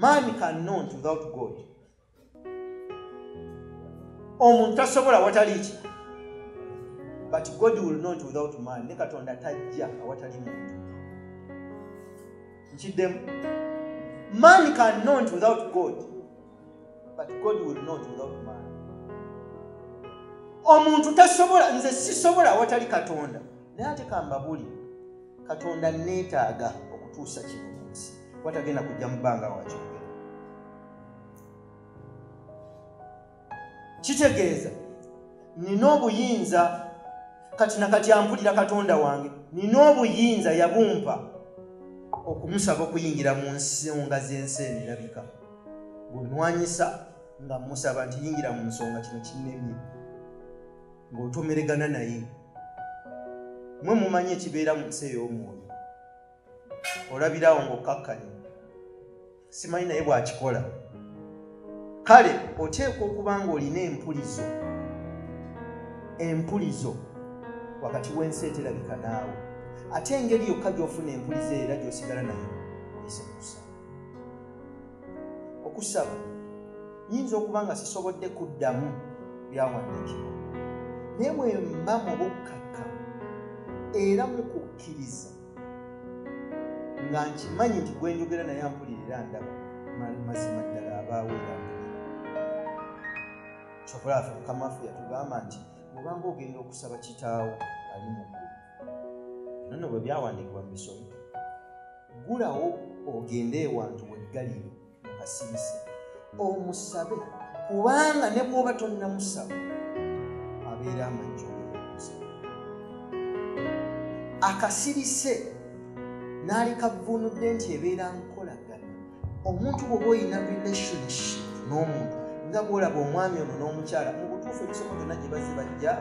Man cannot without God. Omuntu tasobola watali ki. But God will not without man. Ne Katonda tajja awatali muntu. Nkiddemu. Man cannot without God. But God will not without man. Omuntu tasobola, nze sisobola awatali Katonda. Naye ate kambabuli Katonda neetaaga okutuusa kino mu nsi. Watagenda kujja mu bbanga wakyogera. Kitegeeza nina obuyinza kati nakati ampulira Katonda wange, nina obuyinza yabumpa okumusaba okuyingira mu nsonga z'ensi emirabika. Bw'onwanyisa nga musaba nti yingira mu nsonga kino kinnemye ng'otomeregana naye. Mwe mumanyi ekibeera mu nsi ey'omwoyo. Olabirawo ng'okkakkanya. Simanyi naye bw'akikola. Kale oteekwa okuba ng'olina empulizo wakati w'ensi eterabika naawe. Ate engeri yokka gy'ofuna empulizo era gy'osigala nayo oyise kusaba. Okusaba nyinza okuba nga sisobodde kuddamu byawandiikibwa. Naye bwe mba mu bukkakkamu era mu kukkiriza nga nkimanyi nti gwe njogera naye ampulira era ndaba mazima ddala abaawo era kyokkola ffe Mukama waffe yatugamba nti bw'obanga ogenda okusaba kitaawo ali mu ggulu. Nno bwe byawandiikibwa mu bisomo. Gulawo ogende ewantu weggalire mu kasirise omusabe, kubanga ne bw'oba tonnamusaba abeera amanyi ky'omusaba. Akasirise naali kavvuunudde nti ebeera nkolagana. Omuntu bw'oba oyina relationship n'omuntu nga bw'olaba omwami ono n'omukyala, mu butuufu ebisomo byonna gye bazibajja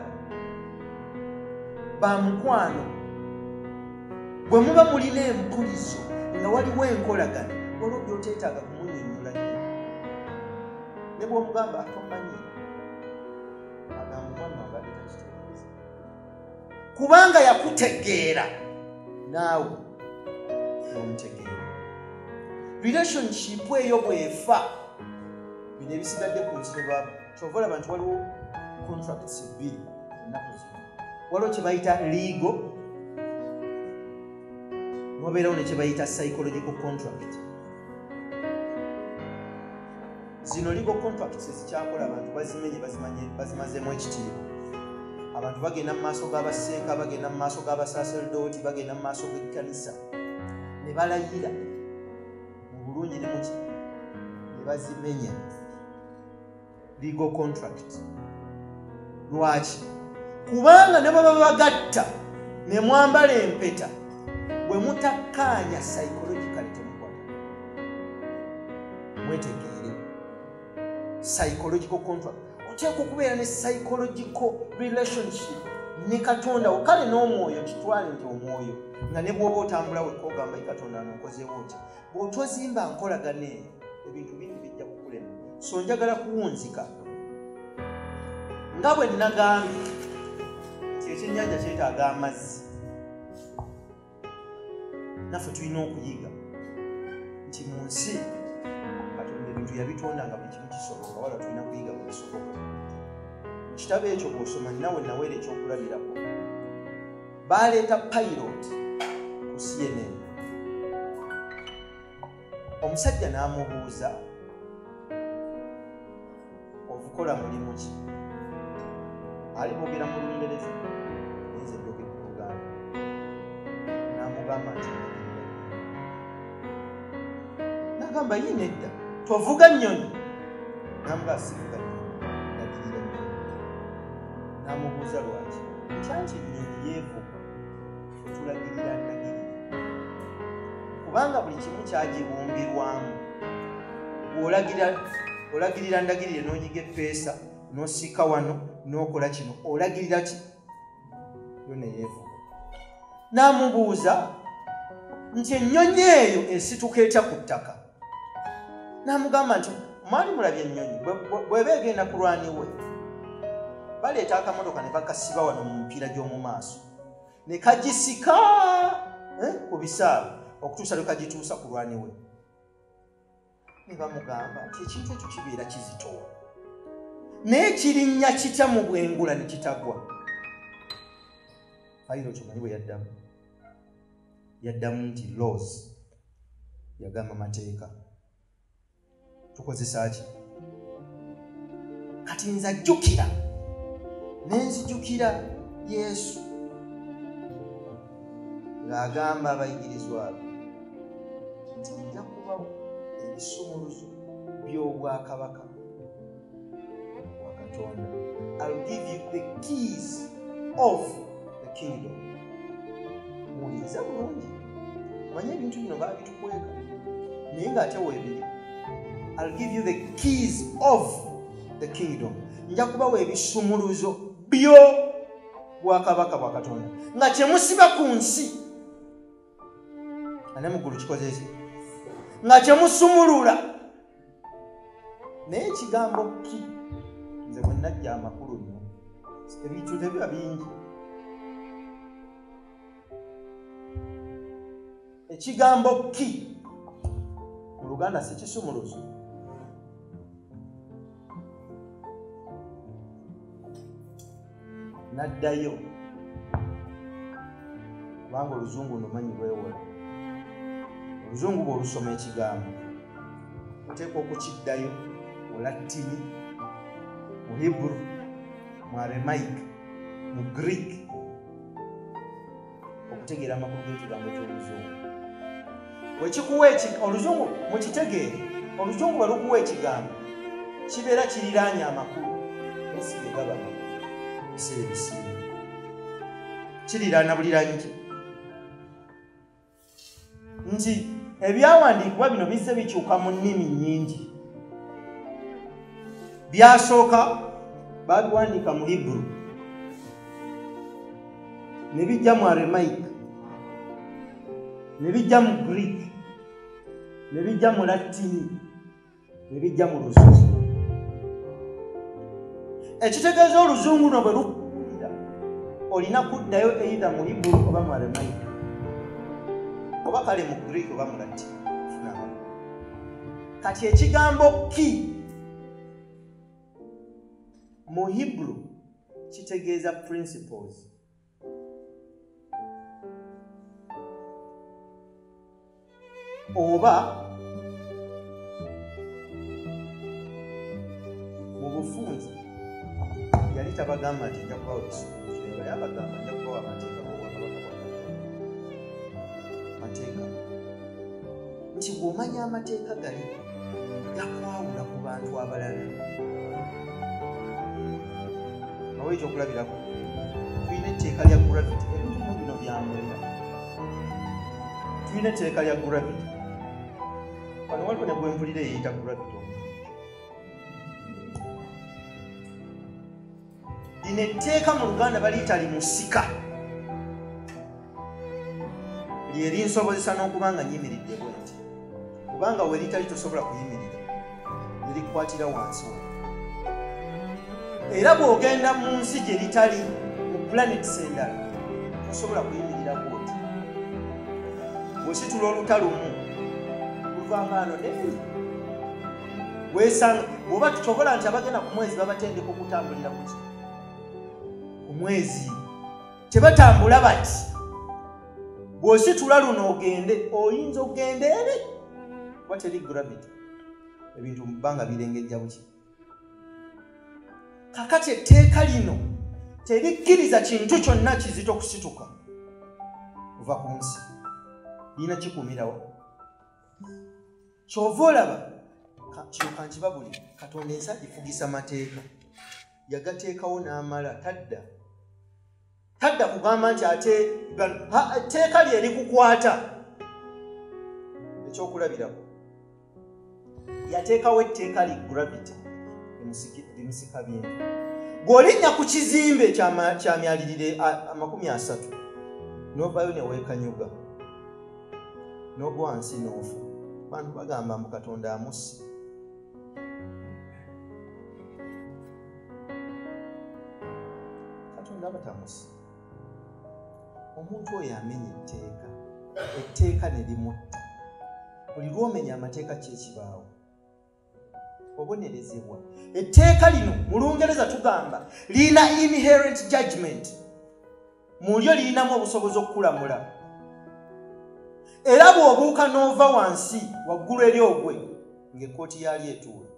bamukwano. Bwe muba mulina empulizo nga waliwo enkolagana, waliwo by'oteetaaga kumunnyonnyola nnyo. Ne bw'omugamba tomanyi agamba omwami wange ate takitegeeza, kubanga yakutegeera naawe n'omutegeera. Relationship eyo bw'efa bino ebisigadde ku nsi baba kyova olaba nti waliwo contracts bbiri ennaku zino. Waliwo kye bayita legal, wabeerawo ne kye bayita psychological contract. Zino legal contracts ezikyakola abantu bazimenye bazimazeemu ekitiibwa. Abantu bagenda mu maaso g'abaseeka, bagenda mu maaso g'abasaserodooti, bagenda mu maaso g'ekkanisa ne balayira mu bulungi ne muki ne bazimenya legal contract. Lwaki? Kubanga ne baba bagatta ne mwambala empeta, bwe mutakkaanya psychologically temukwata. Mwetegeere psychological contract. Oteekwa okubeera ne psychological relationship ne Katonda wo. Kale n'omwoyo kitwale nti omwoyo nga ne bw'oba otambula wekka ogamba Katonda n'okozeewo otya. Bw'otozimba nkolagana eyo ebintu bingi bijja kukulema. So njagala kuwunzika nga bwe nagambye nti ekyennyanja kyetaaga amazzi. Naffe tulina okuyiga nti mu nsi Katonda ebintu yabitonda nga buli kimu kisoboka, wala tulina kuyiga bwe bisoboka. Mu kitabo ekyo bw'osoma nawe naweera ekyokulabirako. Baaleeta pilot ku CNN. Omusajja n'amubuuza, ovukola mulimu ki? Ali boogera mu Lungereza, nze njogera mu Luganda. N'amugamba nti n'agamba ye nedda, tovuga nnyonyi. N'amugamba sivuga nnyonyi, nagirira nnyonyi. N'amubuuza lwaki? Nti ennyonyi yeevuga, tulagirira ndagirira. Kubanga buli kimu kyagibumbirwamu. Olagirira ndagirire n'onyiga eppeesa, n'osika wano, n'okola kino, olagirira ki? Yo ne yeevuga. N'amubuuza nti ennyonyi eyo esituka etya ku ttaka? N'amugamba nti mwali mulabye ennyonyi bw'eba egenda ku lwani we, baleeta akamotoka ne bakasiba wano mu mipiira gy'omu maaso ne kagisika ku bisaawe okutuusa lwe kagituusa ku lwani we. ne bamugamba nti ekintu ekyo kibeera kizito naye kirinnya kitya mu bwengula ne kitagwa. Fayiro kyomanyi bwe yaddamu nti laws yagamba mateeka tukozesa ki kati nze ajjukira nenzijukira Yesu ng'agamba abayigirizwa be nti nja kubawo ebisumuluzo by'obwakabaka bwa Katonda. I'll give you the keys of the kingdom. Muwuliriza bulungi manye ebintu bino baabitukweka naye ng'ate weebiri. I'll give you the keys of the kingdom. Nja kubawa ebisumuluzo byo bwakabaka bwa Katonda nga kyemusiba ku nsi ane muggulu kikoze eki nga kyemusumulula. Naye ekigambo ki nze bwe najja amakulu nno ebintu tebiba bingi. Ekigambo ki mu Luganda si kisumuluzo. Naddayo kubanga Oluzungu nomanyi lwewola. Oluzungu bw'olusoma ekigambo oteekwa okukiddayo mu Latini, mu Hebrew, mu Aramaic, mu Greek okutegeera amakulu g'ekigambo ky'Oluzungu. Wekikuwa Oluzungu mukitegeere, Oluzungu bwe lukuwa ekigambo kibeera kiriraanye amakulu naye si ge gaba amakulu. Ebiseera kiriraana buliranye nti ebyawandiikibwa bino bizze bikyuka mu nnimi nnyingi. Byasooka babiwandiika mu Hebrew ne bijja mu Aramaic ne bijja mu Greek ne bijja mu Latini ne bijja mu Luzungu. Ekitegeeza Oluzungu no bwe lukuwulira olina kuddayo either mu Hebrew oba mu Aramaic oba kale mu Greek oba mu Latini. Kati ekigambo ki mu Hebrew kitegeeza principles. Oba mu bufunze yali tabagamba nti nja kubawa ebisumuluzo yali abagamba nja kubawa amateeka g'obwakabaka bwa mateeka nti bw'omanya amateeka gali gakwawula ku bantu abalala. Awo ekyokulabirako tulina etteeka lya gravity. Ebintu bino byamunda tulina etteeka lya gravity. Wano waliwo ne bwe mpulira eyita gravity. Lino etteeka mu Luganda baliyita limusika lyerinsobozesa n'okubanga nyimiridde bwenti kubanga we litali tosobola kuyimirira lirikukwatira wansi wa. Era bw'ogenda mu nsi gye litali mu planets endala tosobola kuyimirira bwoti. Bw'ositula oluta lumu luvangaano neeri weesanga bw'oba tutobola nti abagenda ku mwezi babatendeka okutambulira ku kino omwezi tebatambula bati. Bw'ositula luno ogende oyinza okugenda eri kuba teri gravity ebintu mu bbanga birengejja buki. Kakati etteeka lino terikkiriza kintu kyonna kizito kusituka kuva ku nsi. Lina kikumirawo kyova olaba kiruka nkibabuli Katonda ensi agifugisa mateeka yagateekawo n'amala tadda kugamba nti ate etteeka lye likukwata. Ekyokulabirako yateekawo etteeka li gravity limusika bintu. Bw'olinnya ku kizimbe kyamyalirire 30 n'ovaayo ne weekanyuga n'ogwa wansi n'ofa. Abantu bagamba mbu Katonda amusse. Katonda batamusse. Omuntu oyo amenya etteeka ne limutta. Buli lw'omenya amateeka kyekibaawo obonerezebwa. Etteeka lino mu Lungereza tugamba lina inherent judgment, mu lyo lirinamu obusobozi okukulamula. Era bw'obuuka n'ova wansi waggulu eri ogwe ng'ekkooti yali etuula,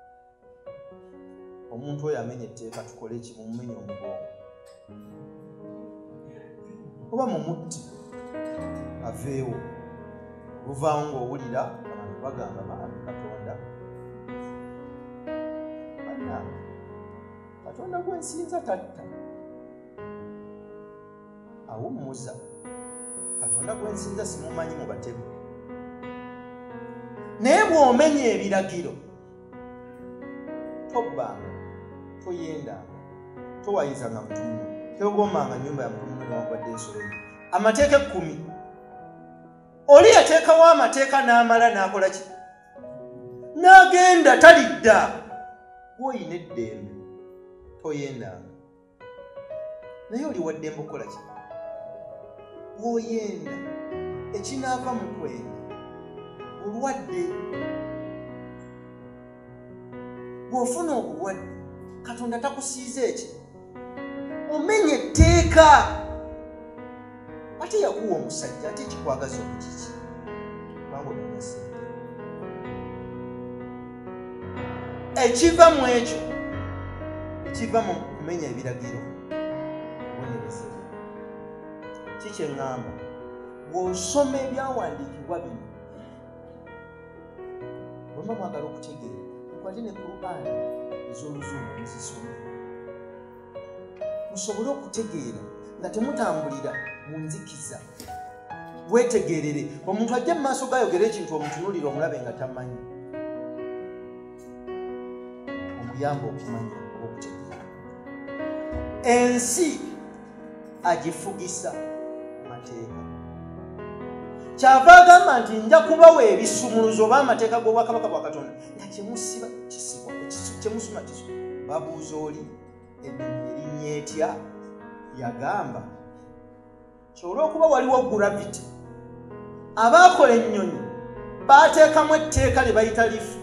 omuntu oyo amenya etteeka, tukole eki? Mumumenye omugongo oba mumutti aveewo. Luvaawo ng'owulira abantu bagamba maami Katonda, bannange Katonda gwensinza tatta, awummuza. Katonda gwensinza simumanyi mu batemu. Naye bw'omenya ebiragiro, tobbanga, toyendanga, towayizanga mutumu, teogombanga nnyumba ya mutumu newankubadde ensolo ye. Amateeka 10. Oli yateekawo amateeka n'amala n'akola ki? N'agenda talidda. Gwoyina eddembe, toyendanga. Naye oli wa ddembe okukola ki? Bw'oyenda ekinaava mu kwenda bulwadde. Bw'ofuna obulwadde, Katonda takusiiza eki? Omenya etteeka. Ate yakuwa omusajja, ate ekikwagaza omukiki kubanga omenya sente. Ekiva mu ekyo, ekiva mu kumenya ebiragiro, obonerezebwa. Kiki eŋŋamba? Bw'osoma ebyawandiikibwa bino, bwemba mwagala okutegeera, mukwate ne Kur'ani ez'Oluzungu muzisome, musobole okutegeera nga temutambulira mu nzikiza. Wetegeerere. Omuntu ajja mu maaso gayogera ekintu omutunuulire omulabe nga tamanyi. Omuyamba okumanya oba okutegeera. Ensi agifugisa mateeka. Kyava agamba nti nja kubawa ebisumuluzo oba amateeka g'obwakabaka bwa Katonda nga kyemusiba kisibwa, kyemusuma kisibwa. Babuuza oli ennyonyi erinnya etya? Yagamba olw'okuba waliwo gravity, abaakola ennyonyi baateekamu etteeka lye bayita lift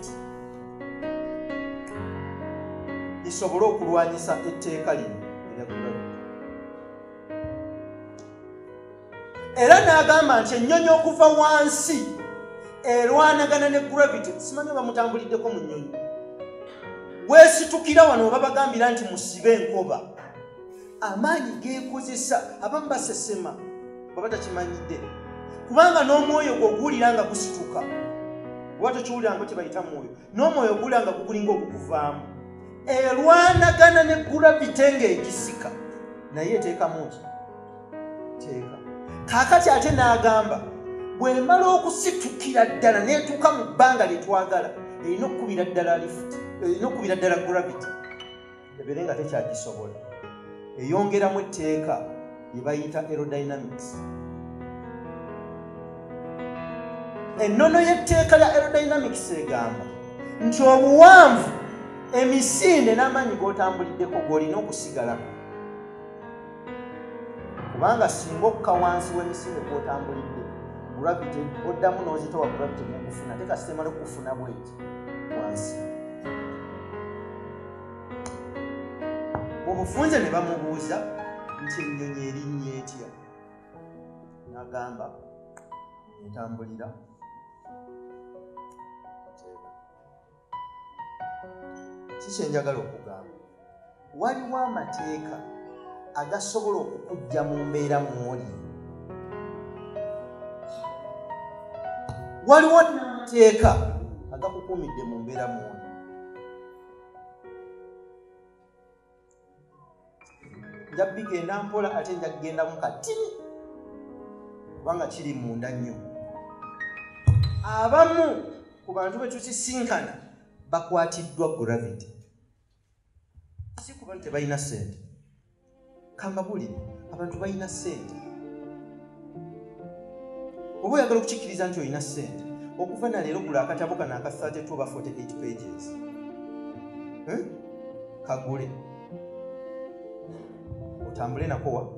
lisobole okulwanyisa etteeka lino erya gravity. Era n'agamba nti ennyonyi okuva wansi erwanagana ne gravity. Simanyi oba mutambuliddeko mu nnyonyi, weesitukira wano oba bagambira nti musibe enkoba, amaanyi geekozesa. Abamu basesema baba takimanyidde, kubanga n'omwoyo gw'oguwulira nga gusituka, oba tokiwulira nga kye bayita mwoyo, n'omwoyo oguwulira nga gugulinga ogukuvaamu. Erwanagana ne gravity ng'egisika, naye eteekamu ki? Teeka. Kaakati ate n'agamba bw'emala okusitukira ddala n'etuuka mu bbanga lye twagala, erina okukubira ddala lift, erina okukubira ddala gravity, ebeere nga tekyagisobola. Eyongeramu etteeka lye bayita aerodynamics. Ennono y'etteeka lya aerodynamics egamba nti obuwanvu, emisinde n'amaanyi g'otambuliddeko g'olina okusigalako. Kubanga singa okka wansi w'emisinde gw'otambulidde, gravity oddamu n'ozitowa gravity n'ekufuna, ate kasita emala okufuna bw'eki wansi. Obufunze ne bamubuuza nti ennyonyi erinnya etya? N'agamba entambulira. Kiki enjagala okugamba? Waliwo amateeka agasobola okukujja mu mbeera mw'oli. Waliwo amateeka agakukuumidde mu mbeera mw'oli. Nja bigenda mpola ate nja kugenda mu katini kubanga kiri munda nnyo. Abamu ku bantu be tukisinkana bakwatiddwa gravity, si kuba nti tebalina ssente. Kambabulire, abantu balina ssente. Oba oyagala okukikkiriza nti olina ssente, okuva na leero gula akatabo kano aka 32 oba 48 pages, kagule otambule nako wa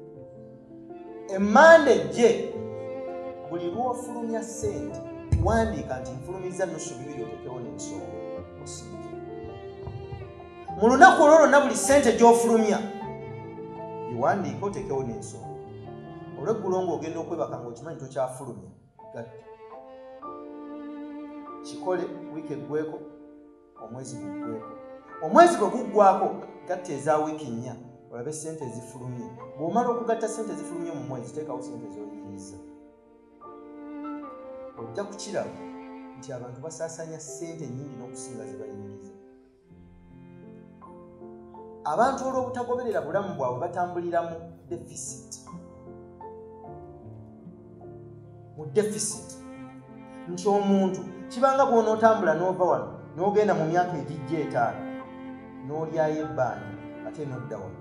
emmande gye. Buli lw'ofulumya ssente wandiika nti nfulumiza nusu 2 otekewo n'ensonga. mu lunaku olwo lwonna buli ssente gy'ofulumya biwandiika otekewo n'ensonga olweggulo ng'ogenda okwebaka ng'okimanyi tokyafulumya gatta kikole wiiki eggweko omwezi guggweko omwezi bwe guggwako gatta eza wiiki 4 olabe ssente ezifulumye bw'omala okugatta ssente ezifulumye mu mwezi teekawo ssente z'oyingiza ojja kukiraba nti abantu basaasanya ssente nnyingi n'okusinga ze bayingiza abantu olw'obutagoberera bulamu bwabwe batambulira mu deficit nti omuntu kibanga bw'onootambula n'ova wano n'ogenda mu myaka egijja 5 n'olyayo ebbanja ate n'odda wano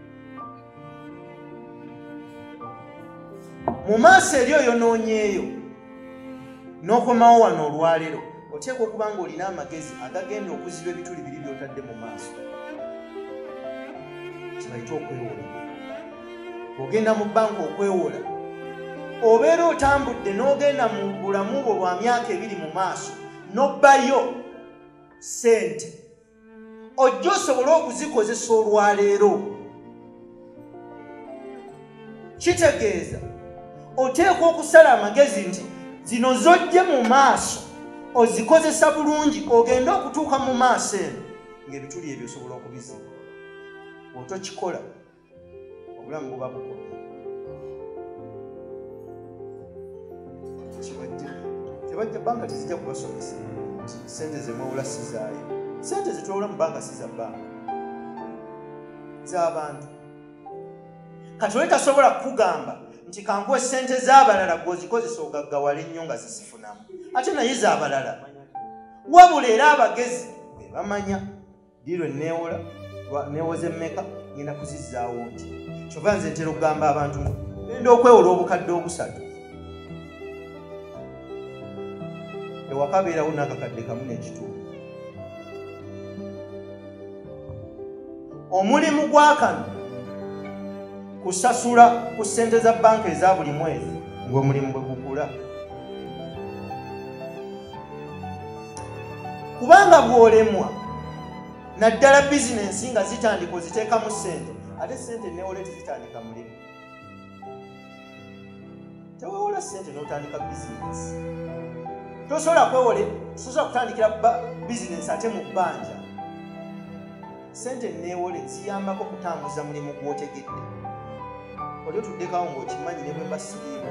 mu maaso eri oyo noonyeeyo n'okomawo wano olwaleero oteekwa okuba ng'olina amagezi agagenda okuziba ebituli biri by'otadde mu maaso kibayita okwewola bw'ogenda mu bbanka okwewola obeera otambudde n'ogenda mu bulamu bwo bwa myaka 2 mu maaso n'obbayo ssente ojja osobole okuzikozesa olwaleero kitegeeza oteekwa okusala amagezi nti zino zojje mu maaso ozikozesa bulungi ogende okutuuka mu maaso eno ng'ebituli ebyo osobola okubiziba otokikola obulamu buba bukola tebajja banka tezijja kubasomesa nti ssente zemwewula sizaayo ssente zetwewula mu banka siza banka z'abantu kati oli tasobola kukugamba nti kankuwa ssente z'abalala gweozikozesa ogaggawala ennyo nga zizifunamu ate naye z'abalala wabula era abagezi be bamanya diirwe neewoze mmeka ngenda kuzizzaawo nti kyova nze ntera okugamba abantu genda okwewola obukadde 3 ewakabeerawo n'akakadde kamu n'ekitundu omulimu gwa kano kusasula ku ssente za banka eza buli mwezi ng'omulimu bwe gukula kubanga bw'olemwa naddala bizinensi nga zitandika oziteekamu ssente ate ssente neewole tezitandika mulimu teweewola ssente n'otandika bizinensi tosobola tosobola kutandikira bizinensi ate mu bbanja ssente neewole ziyambako okutambuza mulimu gw'otegedde oli otuddekawo ng'okimanyi ne bwe mbasiriimu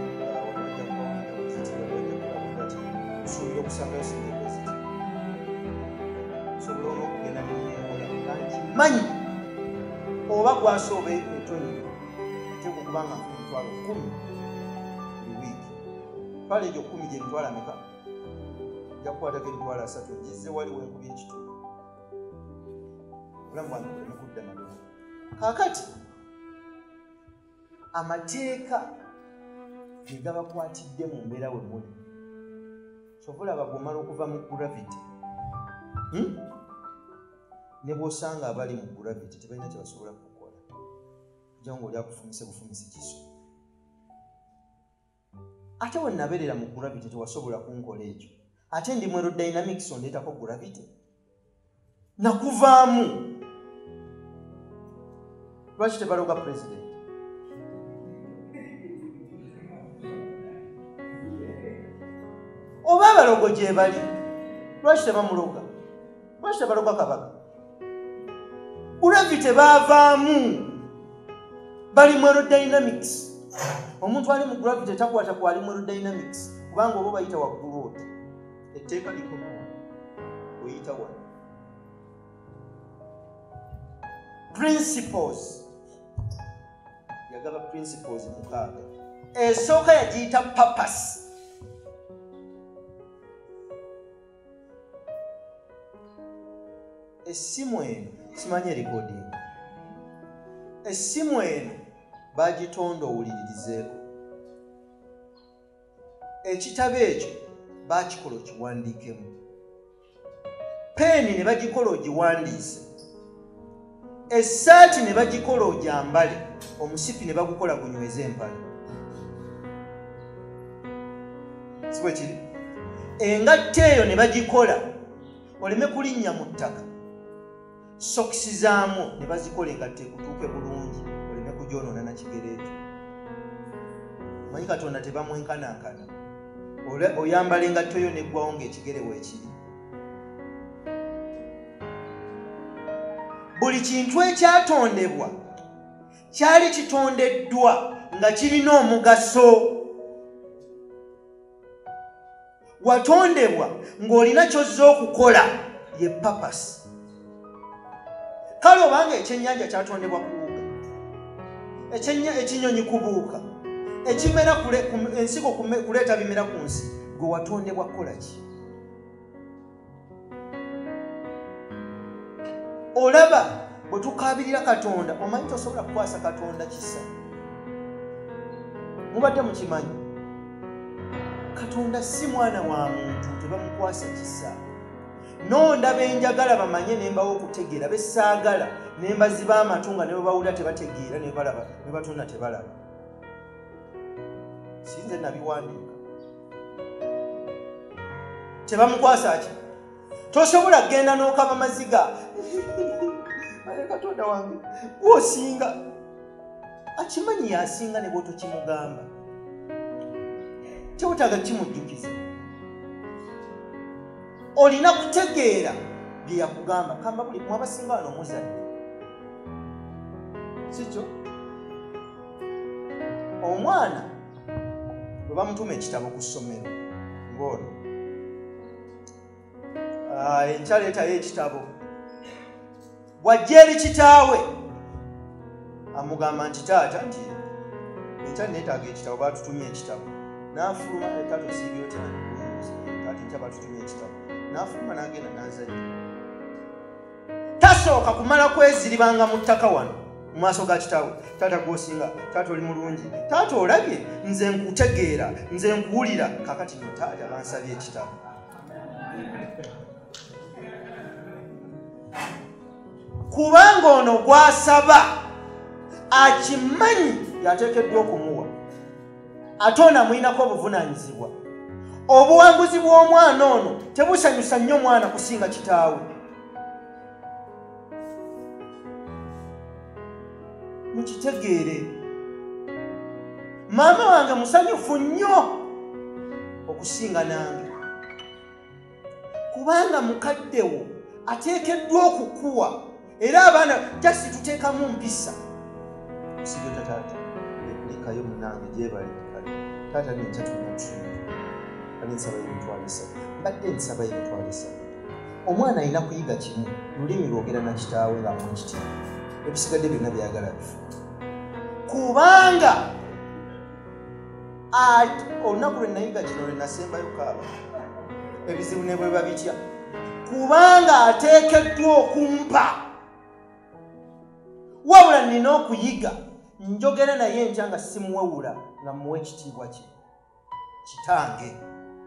osuubira okusangayo sente ziti osobola olw'okugenda neneewola manyi oba gwasooba etoni teeka okubanga emitwalo 10 buli wiiki twala egyo 10 gye mitwala meka ojja kukwatako emitwalo 3 gizze waliwo enkubi ekitundu obulamu bwange buleme kudda madogo kaakati amateeka ge gabakwatidde mu mbeera we muli sobola bagomala okuva mu gravity ne bw'osanga abali mu gravity tebalina kye basobola kukola ojja ng'oli akufumise bufumise kiso ate we nabeerera mu gravity tewasobola kunkola ekyo ate ndi mu aerodynamics ondeetako gravity nakuvaamu lwaki tebaloga president oba abalogo gye bali lwaki tebamuloga lwaki tebaloga kabaka gravity baavaamu bali mu aerodynamics omuntu ali mu gravity takwata kwali mu aerodynamics kubanga oba bayita waggulu oti etteeka likomawa oyita wano principles yagaba principles 6 esooka yagiyita purpose essimu eno simanyi recording essimu eno bagitonda owuliririzeeko ekitabo ekyo bakikola okiwandiikemu peeni ne bagikola ogiwandiise essaati ne bagikola ogyambale omusipi ne bagukola gunyweze empale sibwe kiri engatta eyo ne bagikola oleme kulinnya mu ttaka sokisi zaamu ne bazikola engatte ekutuuke bulungi oleme kugyonoona na kigere ekyo. Manyi Katonda tebamwenkanankana. Oyambala engatto yo neggwawo ng'ekigere weekiri. Buli kintu ekyatondebwa kyali kitondeddwa nga kirina omugaso. Watondebwa ng'olina ky'ozza okukola ye purpose. Kale obanga ekyennyanja kyatondebwa kubuuka, ekinyonyi kubuuka, ekimera ensigo kuleeta bimera ku nsi, gwe watondebwa kukola ki? Olaba bwe tukaabirira Katonda, omanyi tosobola kukwasa Katonda kisa. Mubadde mukimanyi Katonda si mwana wa muntu tebamukwasa kisa. Nondaba enjagala bamanye nembawo okutegeera, besaagala nembaziba amatu nga ne bwe bawulira tebategeera, ne balaba ne batonda tebalaba. Sinze nabiwandiika. Tebamukwasa ki? Tosobola kgenda n'okaba maziga. Aye Katonda wange gwosinga. Akimanyi yasinga ne bw'otokimugamba. Kyotaaga kimujjukiza. Olina kutegeera bye yakugamba. Kamba buli mwabasinga wano omuzadde. Sikyo? Omwana bwe bamutuma ekitabo ku ssomero ng'ono enkya leetayo ekitabo, bw'ajja eri kitaawe amugamba nti taata nti enkya neetaaga ekitabo, baatutumye ekitabo. N'afuluma taata osiibyeyo taata enkya baatutumye ekitabo. N'afuluma n'agenda n'azadde. Tasooka kumala kweziribanga mu ttaka wano mu maaso ga kitaawe. Taata gw'osinga, taata oli mulungi, taata olabye nze nkutegeera, nze nkuwulira, kaakati no taata bansabye ekitabo. Kubanga ono gw'asaba akimanyi yateekeddwa okumuwa, ate ono amuyinako obuvunaanyizibwa. Obuwanguzi bw'omwana ono tebusanyusa nnyo mwana kusinga kitaawe. Mukitegeere. Maama wange musanyufu nnyo okusinga nange, kubanga mukaddewo ateekeddwa okukuwa, era abaana jasi tuteekamu mpisa. Sigeta taata lekayo munange gyebali taata nenkya tunatusoma nsaba y'emitwalo 3 mbadde nsaba y'emitwalo 3. Omwana alina kuyiga kimu, lulimi lwogera na kitaawe ng'amuwa ekitiibwa, ebisigadde byonna byagala bifu. Kubanga olunaku lwe nayiga kino lwe nasembayo kaaba ebizibu ne bwe babitya, kubanga ateekeddwa okumpa. Wabula nina okuyiga njogera naye enkya nga simuwewula nga muwa ekitiibwa kye, kitange.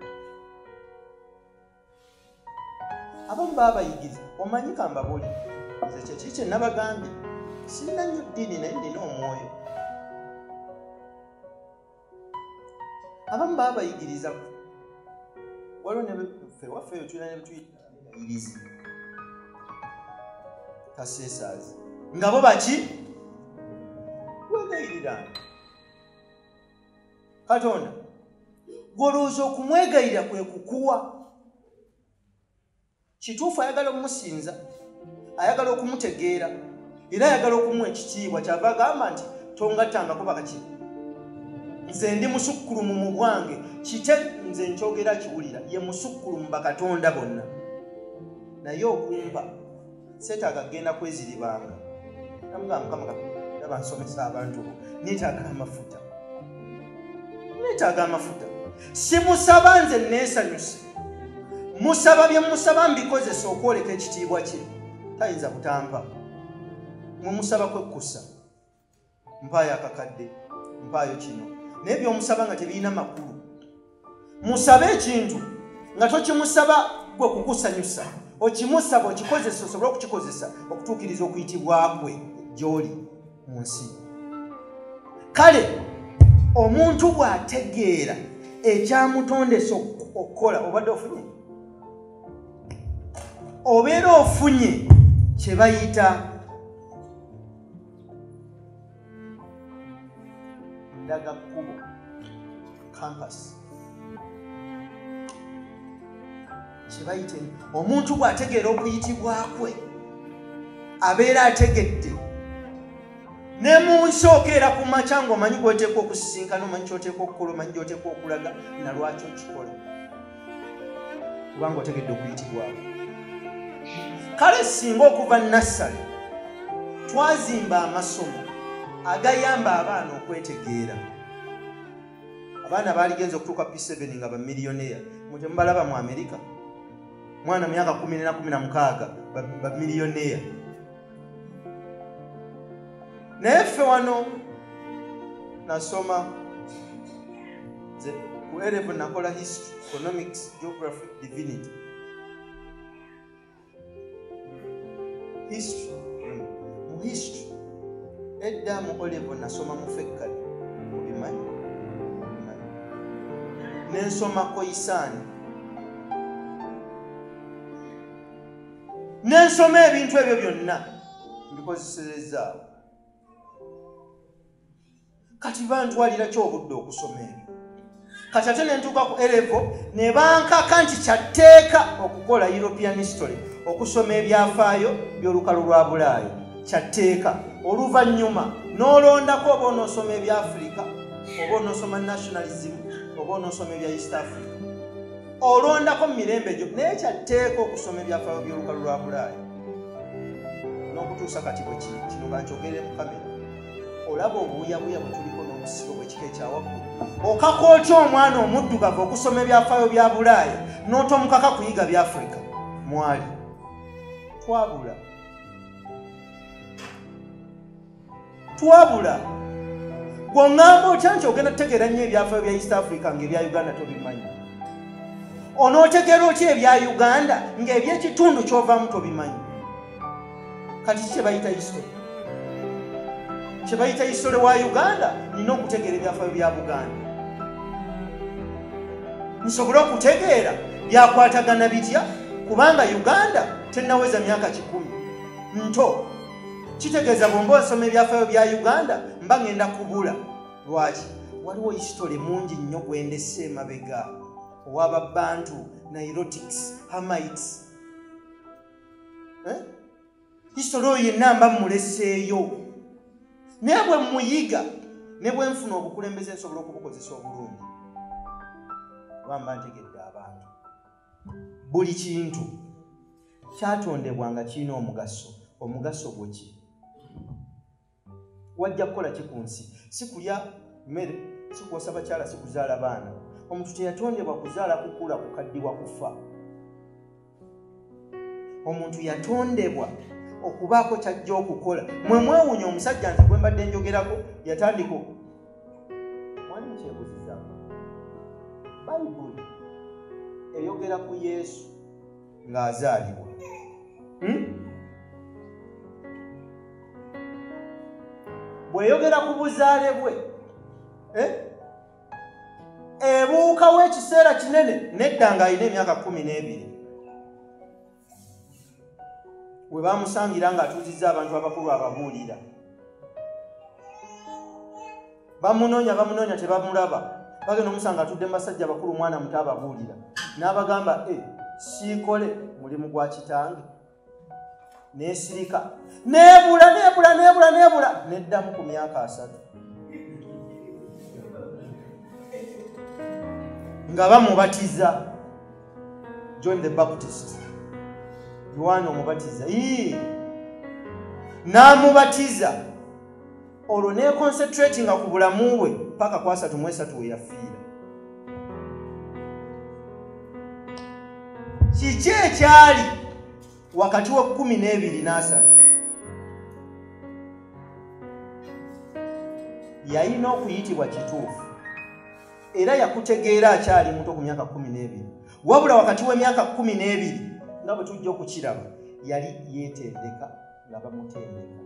Abamu baabayigiriza, omanyi kambabuli nze kyeki kye nabagambye, sirina nnyo ddiini naye nina omwoyo. Abamu baabayigiriza, waliwo ne ffe waffe eyo tulina ne betuyigiriza kaseesaazi nga bo baki wegayiriranga Katonda. Gw'olowooza okumwegayirira kwe kukuwa. Kituufu ayagala okumusinza, ayagala okumutegeera, era ayagala okumuwa ekitiibwa. Kyava agamba nti tongattangako bakaki, nze ndi musukkulumu mu bwange, kite nze nkyogera kiwulira, ye musukkulumu bakatonda bonna. Naye okumpa seetaaga kgenda kweziribanga. Namugamba Mukama laba nsomesa abantu, neetaaga amafuta, neetaaga amafuta. Simusaba nze neesanyuse, musaba bye musaba mbikozesa okwoleka ekitiibwa kye. Tayinza kutampa. Mumusaba kwekkusa, mpaayo akakadde, mpaayo kino, naye by'omusaba nga tebirina makulu. Musabe ekintu nga tokimusaba gwe kukusanyusa, okimusaba okikozesa, osobole okukikozesa okutuukiriza okuyitibwa kwe gy'oli mu nsi. Kale omuntu bw'ategeera ekyamutondesa okukola, obadde ofunye, obeera ofunye kye bayita ndagakkubo campus. Kye bayita omuntu bw'ategeera okuyitibwa kwe abeera ategedde ne mu nsookeera ku makya ng'omanyi gw'oteekwa okusisinkana, omanyi ky'oteekwa okukola, omanyi gy'oteekwa okulaga na lwaki okikola kubanga otegedde okuyitibwako. Kale singa okuva nassale twazimba amasomo agayamba abaana okwetegeera, abaana baaligenza okutuuka P7 nga bamilioneya, mutemubalaba mu Amerika, mwana mu myaka 14 na 16 bamilioneya. Naye ffe wano nasoma ku A-level nakola history, economics, geography, divinity. History, mu history edda mu O-level nasoma mu fekkali, obimanyi, nensoma koyisaani, nensoma ebintu ebyo byonna mbikozesezaawo. Kati bantwalira ky'obudde okusoma ebyo. Kati ate nentuuka ku A-level ne bankaka nti kyatteeka okukola European history, okusoma ebyafaayo by'olukalu lwa Bulaaya, kyatteeka. Oluvannyuma n'olondako oba onoosoma ebyafrika, oba onoosoma nationalism, oba onoosoma ebya East Africa, olondako mu mirembe gyo, naye kyatteeka okusoma ebyafaayo by'olukalu lwa Bulaaya. N'okutuusa kati bwe kino bankyogere mu kamera, olaba obuuyabuuya bwe tuliko n'obusigo bw'ekika ekyawaggulu. Okakootya omwana omuddugavu okusoma ebyafaayo bya Bulaaya n'otomukaka kuyiga by'Afrika, mwali twabula gw'oŋŋamba otya nti ogenda tutegeera nnyo ebyafaayo bya East Africa ng'ebya Uganda tobimanyi? Onootegeera otya ebya Uganda ng'ebyekitundu ky'ovaamu tobimanyi? Kati kye bayita history, kye bayita history wa Uganda, nina okutegeera ebyafaayo bya Buganda, nsobole okutegeera byakwatagana bitya, kubanga Uganda tennaweza myaka 10 nto. Kitegeeza bw'omba nsoma ebyafaayo bya Uganda mba ngenda kubula. Lwaki? Waliwo history mungi nnyo gwendese emabega, ow'Ababantu, Nilotics, Hamites. History oyo yenna mba muleseeyo, naye bwe muyiga ne bwe nfuna obukulembeze nsobola okubukozesa obulungi. Wamba ntegedde abantu buli kintu kyatondebwa nga kirina omugaso. Omugaso gwo ki? Wajja kukola ki ku nsi? Si kulya mmere, si kwosa bakyala, si kuzaala baana. Omuntu teyatondebwa kuzaala, kukula, kukaddiwa, kufa. Omuntu yatondebwa okubaako kyajja okukola. Mwe mwewuunya omusajja nze gwe mbadde njogerako yatandika mwalimu kyebuzizaako. Bayibuli eyogera ku Yesu ng'azaalibwa. Bweyogera ku buzaale bwe, ebuukawo ekiseera kinene nedda ng'alina emyaka 12. We bamusangira ng'atuuzizza abantu abakulu ababuulira. Bamunoonya tebamulaba. Bagenda omusanga atudde mu basajja bakulu, mwana muto ababuulira. N'abagamba, siikole mulimu gwa kitange. Neesirika. Neebula. Neddamu ku myaka 3. Nga bamubatiza John the Baptist. Yohana omubatiza. N'amubatiza. Olwo ne concentratinga ku bulamu bwe paka kwa 3 we yafiira. Kiki ekyali wakati wa 12 na 3? Yalina okuyitibwa kituufu era yakutegeera akyali muto ku myaka 12. Wabula wakati w'emyaka 12 nga bwe tujja okukiraba yali yeetendeka nga bamutendeka.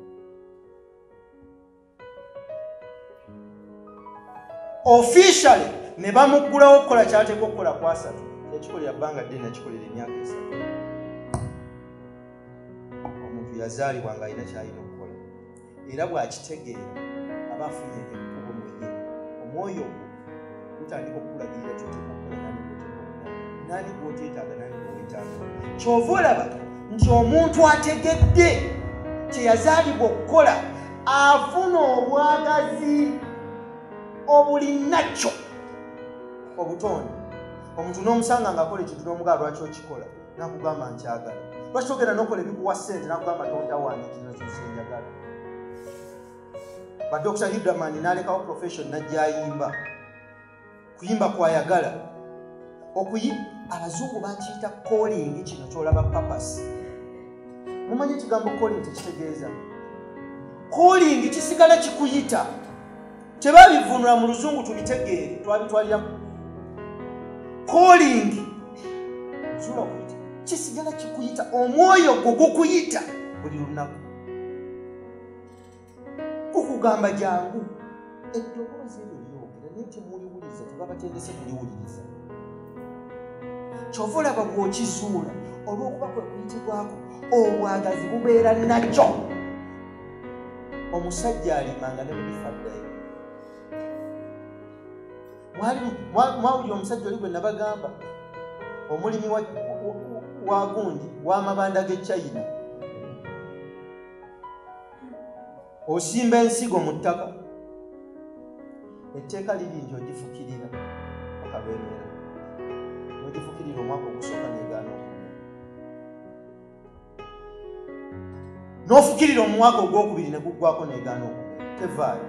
Officially ne bamuggulawo okukola kyateekwa okukola kwa 3. Yakikolera bbanga ddene, yakikolera emyaka 3. Omuntu yazaalibwa ng'alina ky'alina okukola era bw'akitegeera aba afunye ekkubo mu ye omwoyo gwo gutandika okukulagirira ky'oteeka okukola nani gw'oteetaaga nani gw'oweetaaga ky'ova olaba nti omuntu ategedde kye yazaalibwa okukola afuna obwagazi obulinakyo obutonde omuntu n'omusanga ng'akola ekintu n'omugaa lwaki okikola nakugamba nkyagala lwaki togenda n'okola ebikuwa ssente nakugamba tontawaana ekino kyosenjagala ba Dr. Hilderman n'alekawo profession najja ayimba kuyimba kwayagala abazungu bakiyita calling kino kyolaba purpose mumanyi ekigambo calling tekitegeeza calling kisigala kikuyita tebabivunula mu luzungu tubitegeere twabitwalira calling zula kuyita kisigala kikuyita omwoyo gwo gukuyita buli lunaku kukugamba jangu eddoboozi eryo lyogera naye temuliwuliza tebabatendese kuliwuliriza kyova olaba bw'okizuula olw'okuba kwe kuyitibwako obwagazi bubeera nakyo omusajja alimanga ne mubifaddayo mwawulira omusajja oli gwe nabagamba omulimi wa gundi w'amabanda g'e China osimba ensigo mu ttaka etteeka liri nti ogifukirira okalwemera n'ogifukirira omwaka ogusooka negaana okulya n'ofukirira omwaka ogwokubiri ne guggwako negaana okulya tevaayo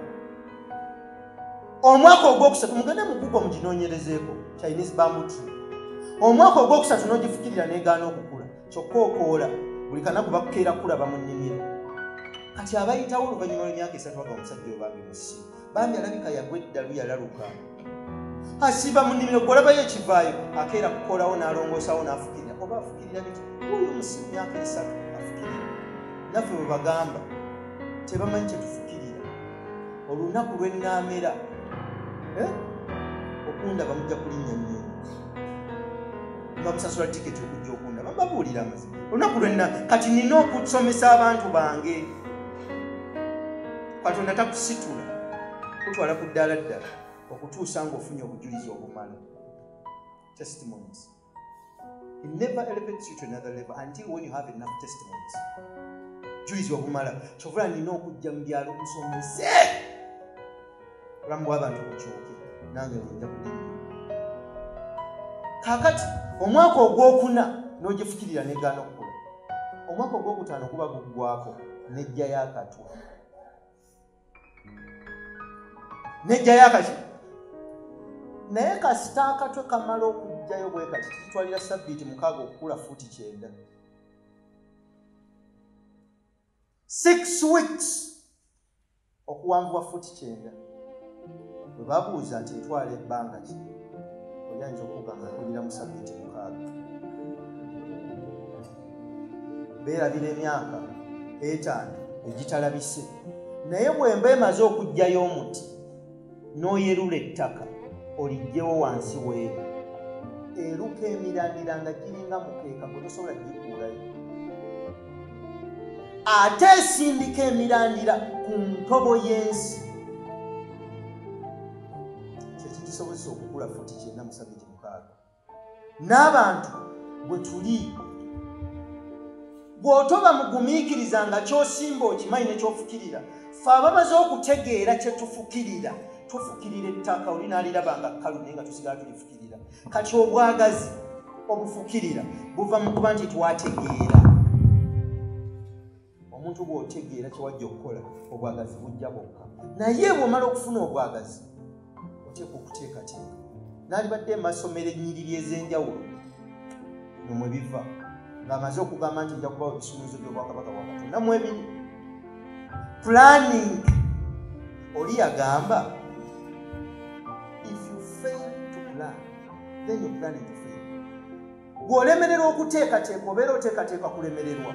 omwaka ogwokusatu mugende mu Google muginoonyerezeeko Chinese bamboo tree omwaka ogwokusatu n'ogifukirira negaana okukula kyokka okoola buli kanaku bakukeera kulaba mu nnimiro kati abayitawo oluvannyuma lw'emyaka 3 baga omusajja oyo bambi musi bambi alabika yagwa eddalu yalaluka asiba mu nnimiro gwolabayo ekivaayo akeera kukoolawo n'alongoosawo n'afukirira oba afukirira biti oyo omusimu myaka 3 afukirira naffe bwe bagamba tebamanyi kyetufukirira olunaku lwennaamera okundaba mujja kulinnya nnyo nga musasula tiketi okujja okundaba mbabuulira amazima olunaku lwenna kati nina okusomesa abantu bange Katonda takusitula kutwala ku ddala ddala okutuusa ng'ofunye obujulizi obumala testimonies. He never elevates you to another level until when you have enough testimonies. Julizi obumala kyovula nina okujja mu byalo kusomese olamu bw'abantu okukyuke nange njja kulinnya kaakati omwaka ogwokuna n'ogifukirira negaana okukula omwaka ogwokutaano kuba guggwako nejja yakatwa nejja yakati naye kasita akatwe kamala okujjayo bwe kati kitwalira sabbiiti 6 okukula fuuti 9 6 weeks okuwanvuwa fuuti 9 bwe babuuza nti etwala ebbanga ki oyinza okugamba kulira mu sabbiiti 6 beerabira emyaka 5 egitalabise naye bwemba emaze okujjayo omuti n'oyerula ettaka olijjewo wansi weeri eruka emirandira nga giringa mukeeka gwe tosobola gikuulayo ate esindika emirandira ku ntobo y'ensi kyekigisobozesa okukula fuuti 9 mu sabbiiti 6 n'abantu bwe tuli bw'otoba mugumiikiriza nga ky'osimba okimanyi ne ky'ofukirira ffe abamaze okutegeera kye tufukirira tufukirira ettaka oli n'aliraba nga kkalu naye nga tusigala tulifukirira kati obwagazi obufukirira buva mu kuba nti twategeera omuntu bw'otegeera kyewajja okukola obwagazi bujja bwokka naye bw'omala okufuna obwagazi oteeka okuteekateeka n'alibadde emasomero ennyiriri ez'enjawulo nomwe biva ng'amaze okugamba nti nja kubawo ebisumuluzo by'obwakabaka bwa Katonda mu ebiri planning oli yagamba if you fail to plan then you're planning to fail bw'olemererwa okuteekateeka obeera oteekateeka kulemererwa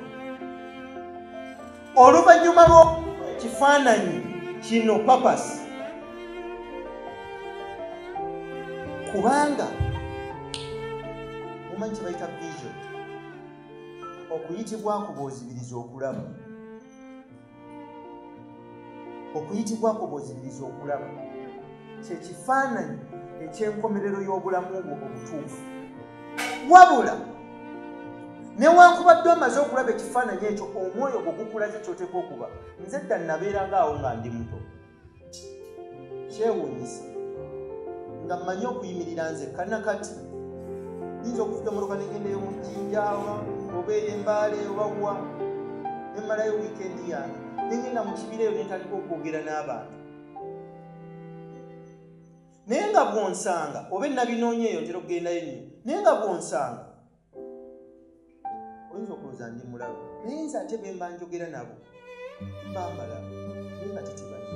oluvannyuma lw'ekifaananyi kino purpose kubanga mumanyi kye bayita vision okuyitibwa kubozibiriza okulaba okuyitibwako bw'ozibiriza okulaba kyekifaananyi eky'enkomerero y'obulamu obwo obutuufu. Wabula newankubadde omaze okulaba ekifaananyi ekyo, omwoyo gwe gukulaze ky'oteeka okuba. Nze dda nabeerangaawo nga ndi muto, kyewuunyisa nga mmanyi okuyimirira nzekka. Nakati yinza okufugamuluka negendeyo mu jjinja oba ey'embaale oba wa emmalayo wiikendi yange negenda mu kibira eyo nentandika okwogera n'abantu. Naye nga bw'onsanga oba ennabinoonya eyo ntera okugendayo ennyo, naye nga bw'onsanga oyinza okulowooza ndi mulabe, naye nze ate be mba njogera nabo bambalaba naye nga tekibanyi.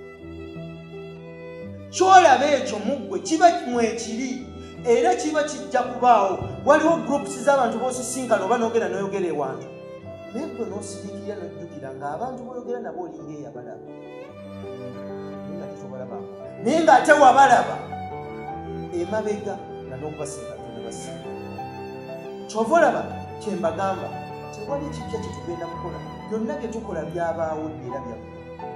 Kyolaba ekyo muggwe kiba mwekiri era kiba kijja kubaawo. Waliwo groups z'abantu b'osisinkana oba n'ogenda n'oyogera ewantu, naye gwe n'osirikirira n'ojjukira ng'abantu b'oyogera nabo olinga eyabalaba naye nga tetobalabako, naye ng'ate wabalaba emabega nga n'okubasinga tonabasinga. Kyova olaba kye mbagamba, tewali kijja kye tugenda kukola, byonna bye tukola byabaawo era byabwe.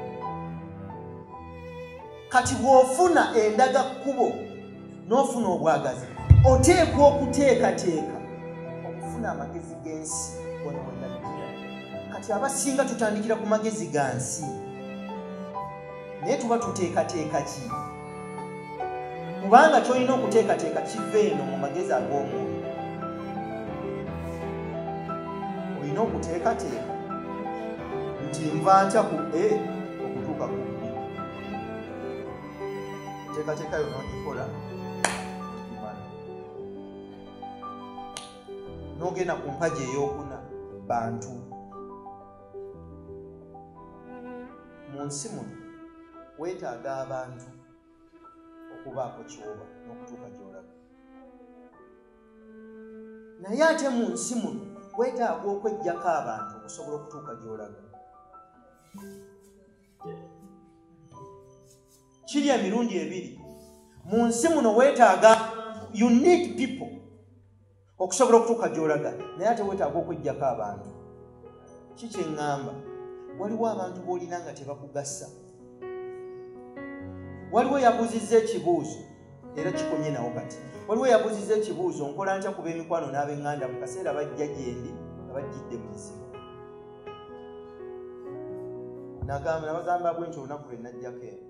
Kati bw'ofuna endaga kkubo n'ofuna obwagazi, oteekwa okuteekateeka okufuna amagezi g'ensi wano wennagira. Kati abasinga tutandikira ku magezi ga nsi, naye tuba tuteekateeka ki? Kubanga ky'olina okuteekateeka kiva eno mu magezi ag'omwoyo. Olina okuteekateeka nti nva ntya ku A okutuuka ku B. Teekateeka yo n'ogikola n'ogenda ku mpagi ey'okuna bantu. Mu nsi muno weetaaga abantu okubaako ky'oba n'okutuuka gy'olaga, naye ate mu nsi muno weetaaga okweggyako abantu okusobola okutuuka gy'olaga. Kiri emirundi ebiri. Mu nsi muno weetaaga, you need people okusobola okutuuka gy'olaga, naye ate weetaaga okweggyako abantu. Ki kye ŋŋamba? Waliwo abantu b'olina nga tebakugasa. Waliwo yabuuzizza ekibuuzo era kikomye nawo kati. Waliwo yabuuzizza ekibuuzo, nkola ntya kuba emikwano n'ab'eŋŋanda mu kaseera bajja gye ndi nga bajjidde mu kizibu. Nabagamba bwe nti olunaku lwe najjako eno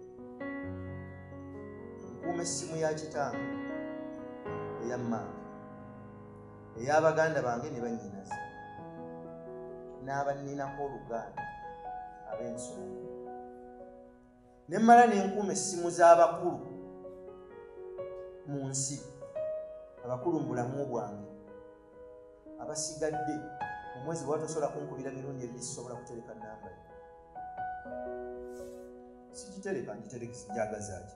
nkuuma essimu ya kitange eya mmange ey'abaganda bange ne bannyinaze n'abanninako oluganda ab'ensonga, ne mmala n'enkuuma essimu z'abakulu mu nsi, abakulu mu bulamu bwange abasigadde mu mwezi bwa tosobola kunkubira mirundi ebiri sisobola kutereka namba yo. Sikitereka njagazaaki.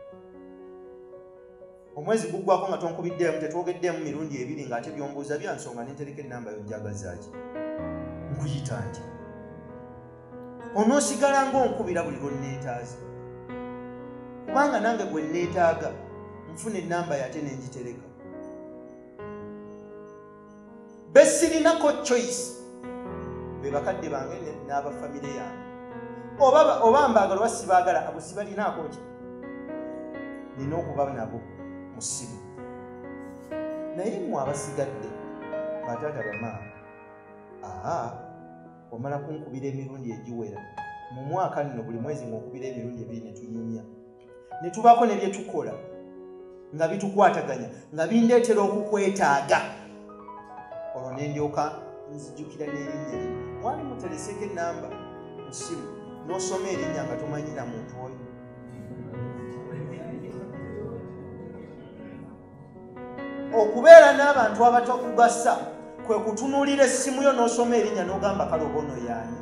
Omwezi guggwako nga tonkubiddeemu, tetwogeddemu mirundi ebiri ng'ate byombuuza bya nsonga nentereka ennamba yo njagazaaki. Nkuyita nti onoosigala ng'onkubira buli lw'onneetaaza, kubanga nange gwe nneetaaga nfuna ennamba yate n'engitereka. Be sirinako choice be bakadde bange n'abafamire yange, oba mbaagala oba sibaagala, abo sibalinaako ki, nina okuba nabo mu ssimu. Naye mmwe abasigadde bataata bamaama, omala kunkubira emirundi egiwera mu mwaka nno, buli mwezi ng'okubira emirundi ebiri ne tunyumya, ne tubaako ne bye tukola nga bitukwataganya nga bindeetera okukwetaaga. Olwo ne ndyoka nzijjukira n'erinnya lino. Mwali mutereseko ennamba mu ssimu n'osoma erinnya nga tomanyi na muntu oyo. Okubeera n'abantu abatakugasa kwe kutunuulira essimu yo n'osoma erinnya n'ogamba kale oba ono y'ani.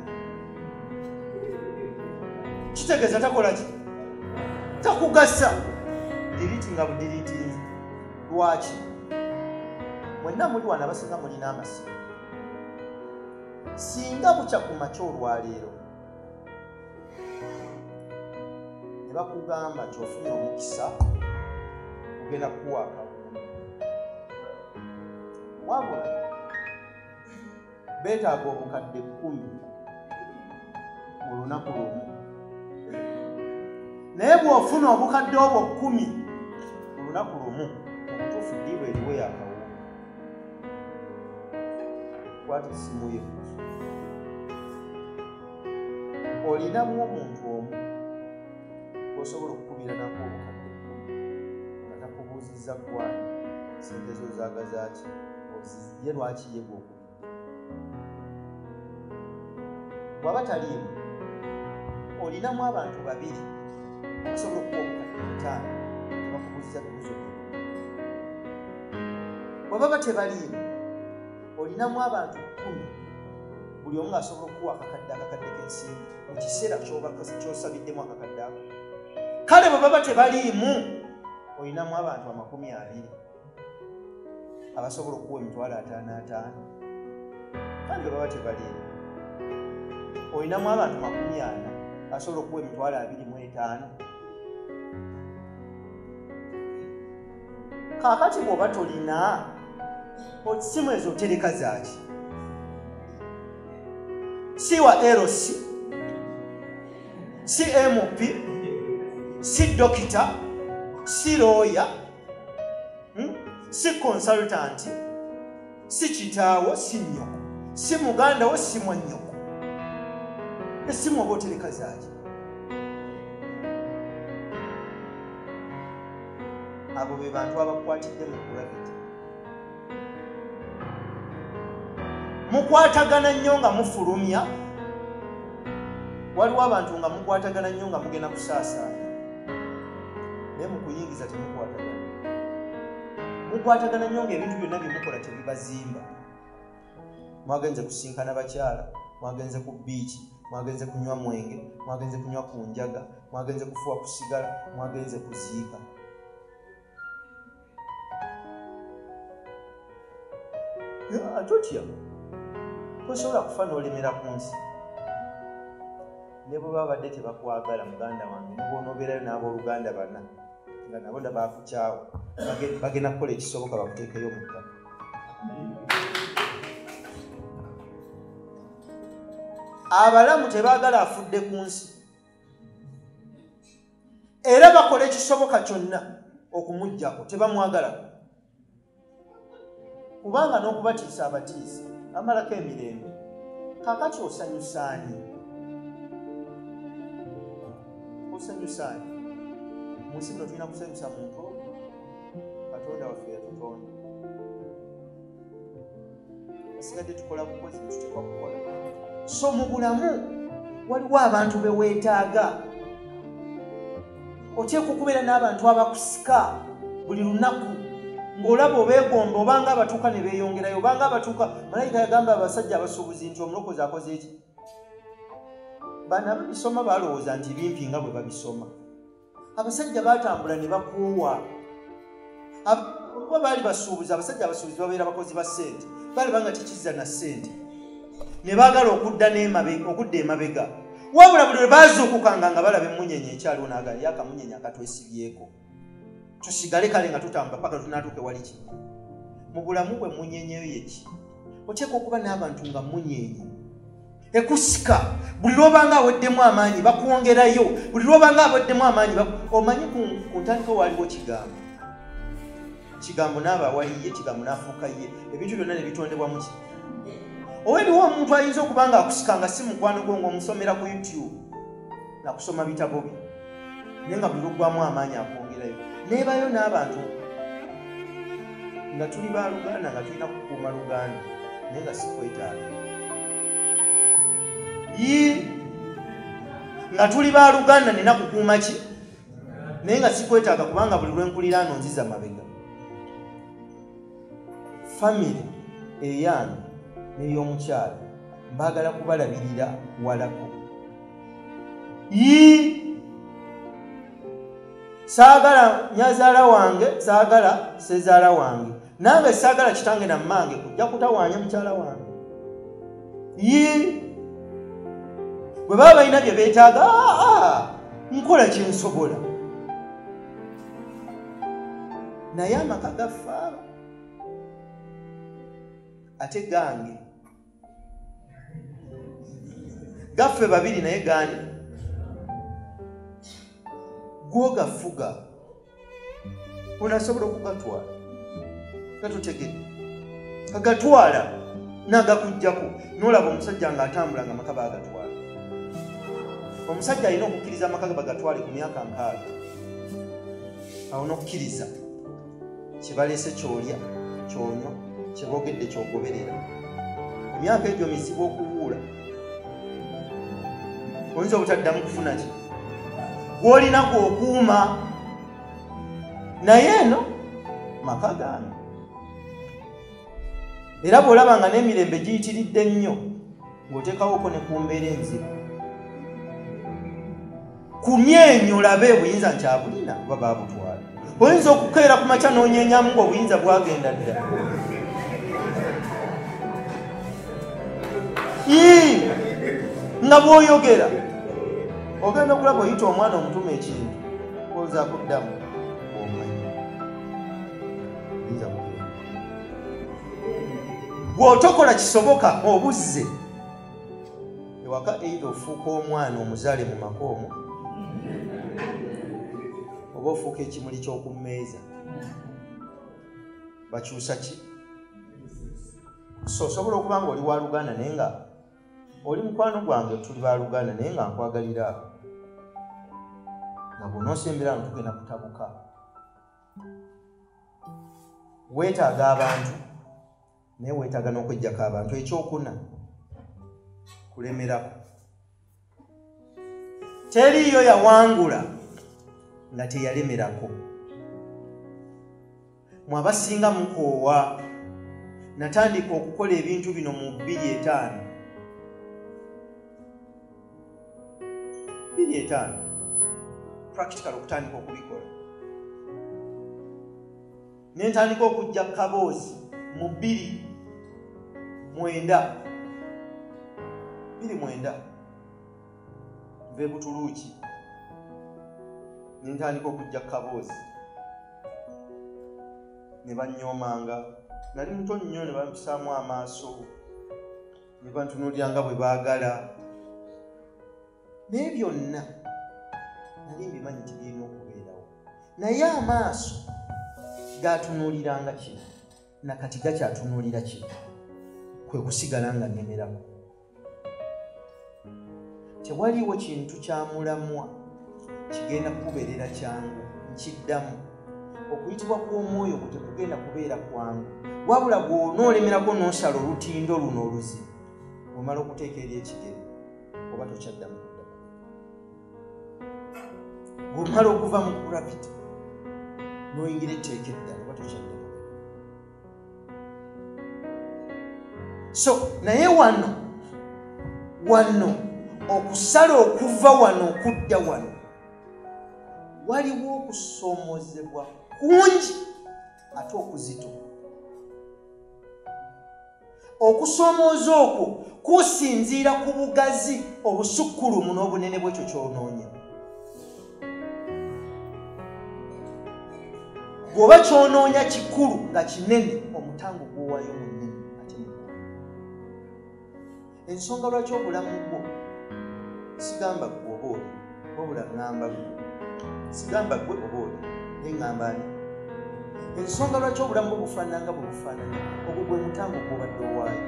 Kitegeeza takola ki? Takugasa. Diriiti nga budiriitinze. Lwaki? Mwenna muli wano abasinga mulina amasimu. Singa bukya ku makya olwaleero ne bakugamba nti ofunye omukisa ogenda kukuwa akawunti, wabula beetaaga obukadde 10 mu lunaku lumu naye bw'ofuna obukadde obwo 10 olunaku lumu obutuufu ddiiru eriwo yakawo kwata essimu yo olinamu omuntu omu osobola okukubira nako obukadde nga takubuuzizza kwani sente zo zaagazaki ye lwaki ye gwokubidde bw'aba taliimu olinamu abantu 2 osobola okuwa obukadde 5 tebakubuuziza bibuuzo bw'ababa tebaliimu olinamu abantu 10 buli omu asobola okuwa akakadde k'ensimbi mu kiseera ky'osabiddemu akakadde ako kale bwe baba tebaliimu olinamu abantu 20 abasobola okuwa emitwalo 55 kandi bwe baba tebaliimu olinamu abantu 40 asobola okuwa emitwalo 25 kaakati bw'oba tolina osimu ezo otereka zaaki si wa LC si MP si dokita si lawyer si consultant si kitaawo si nnyoko si muganda wo si mwannyoko esimu oba otereka zaaki abo be bantu abakwatidde mu gravity mukwatagana nnyo nga mufulumya waliwo abantu nga mukwatagana nnyo nga mugenda kusaasaanya naye mukuyingiza mukwatagana nnyo nga ebintu byonna byemukola tebibazimba mwagenze kusinkana bakyala mwagenze ku biiki mwagenze kunywa mwenge mwagenze kunywa ku njaga mwagenze kufuwa kusigala mwagenze kuziika atotya tosobola kufa n'olemera ku nsi ne bwe babadde tebakwagala muganda wange nebwonobeerayo n'abooluganda bana nga nabo ndabakukyawo bagenda kukola ekisoboka bakuteekeyo mu ttaka abalamu tebaagala afudde ku nsi era bakola ekisoboka kyonna okumuggyako tebamwagalako kubanga n'okubatiisa abatiisa amalako emirembe kakati osanyusaani mu nsi muno tulina kusanyusa muntu katonda waffe yatutonda asigadde tukola bukozi tutekwa kukola so mu bulamu waliwo abantu beweetaaga oteekwa okubeera n'abantu abakusika buli lunaku ng'olaba obeegomba obanga abatuuka ne beeyongerayo obanga abatuuka malayika yagamba abasajja abasuubuzi nti omulokozi akoze eki bano ababisoma balowooza nti bimpi nga bwe babisoma abasajja baatambula ne bakuuwa oba baali basuubuzi abasajja abasuubuzi babeera bakozi ba ssente balaba nga tekizza na ssente ne baagala okudda emabega wabula buli lwe baazuukukanga nga balaba emmunyenye ekyaliwo naagala yakamunyenye akatwesibyeko tusigale kale nga tutambula paka tunaatuuke wali ki mu bulamu bwe munyenyeyo yeki oteekwa okuba n'abantu nga munyenye ekusika buli lwobanga aweddemu amaanyi bakwongerayo buli lwobanga aweddemu amaanyi omanyi ku ntandika waaliwo kigambo n'aba waliye kigambo n'afuuka ye ebintu byonna ne bitondebwa mu ki oba eriwo omuntu ayinza okuba nga akusika nga si mukwano gwo ng'omusomera ku YouTube nakusoma bitabo bye naye nga buli lwogwamu amaanyi akwongerayo neebayo n'abantu nga tuli ba Luganda nga tulina kukuuma Luganda naye nga si kwetaaga nga tuli ba Luganda nina kukuuma ki naye nga si kwetaaga kubanga buli lwenkulira ano nziza mabega famire eyange n'ey'omukyala mbaagala kubalabirira walako saagala nyazaala wange saagala sezaala wange nange saagala kitange na mmange kujja kutawaanya mukyala wange bwe baba balina bye beetaaga nkola kyensobola naye amaka gaffe aba ate gange gaffe babiri naye gani gwogafuga onasobola okugatwala gatutegedde kagatwala n'agakujjako n'olaba omusajja ng'atambula nga amaka baagatwala. Omusajja alina okukkiriza amaka bagatwale ku myaka 6 awo n'okukkiriza kye baleese kyolya kyonywa kye boogedde kyogoberera. Emyaka egyo mizibu okuwuula, oyinza obutaddamu kufuna ki gw'olina gw'okuuma, naye eno maka gaano. Era bw'olaba nga n'emirembe giyitiridde nnyo ng'oteekawoko ne ku mbeera enzibu, kumyenyo olabe obuyinza nti abulina oba baabutwala. Oyinza okukeera ku makya n'onyeenyamu ng'obuyinza bwagenda dda. Nga bw'oyogera ogenda okulaba oyita omwana omutuma ekintu oza kuddamu omanyi bw'otokola kisoboka obuzze ewaka eitha ofuuka omwana omuzaale mu maka omwo oba ofuuka ekimuli ky'oku mmeeza. Bakyusa ki? So osobola okuba nga oli wa Luganda naye nga oli mukwano gwange tuli ba Luganda naye nga nkwagalira ako nga bw'onoosembera nga tugenda kutabuka. Weetaaga abantu naye weetaaga n'okwejjako abantu. Ekyokuna kulemerako. Teriiyo yawangula nga teyalemerako. Mwabasinga mukoowa. Natandika okukola ebintu bino mu 2005. 2005 practical okutandika okubikola. Nentandika okujja Kaboozi mu 2009 nve Butuluuki. Nentandika okujja Kaboozi ne banyoomanga. Nali muto nnyo ne bampisaamu amaaso ne bantunuulira nga bwe baagala. Naye byonna nali mbimanyi nti birina okubeerawo, naye amaaso gaatunuuliranga kino nakati gakyatunuulira kino, kwe kusigala nga nnemerako. Tewaliiwo kintu kya mulamwa kigenda kukubeerera kyangu. Nkiddamu, okuyitibwa kw'omwoyo gwo tekugenda kubeera kwangu, wabula bw'onoolemerako n'osala olutindo luno oluzibu, omala okuteeka eri ekigere oba tokyaddamu kudda. Bw'omala okuva mu kurapita n'oyingira etteeka eddala oba tokyaddamu. So naye wano okusala okuva wano okudda wano waliwo okusoomozebwa kungi ate okuzito. Okusoomooza okwo kusinziira ku bugazi obusukkulumu n'obunene bw'ekyo ky'onoonya. Bw'oba ky'onoonya kikulu nga kinene, omutango gw'owaayo munene ate mukulu. Ensonga lwaki obulamu bwo sigamba gwe oba oli, wabula ŋŋamba gwe. Sigamba gwe oba oli naye ŋŋamba ani? Ensonga lwaki obulamu bwo bufaanana nga bwe bufaanana, ogwo gwe mutango gw'obadde owaayo.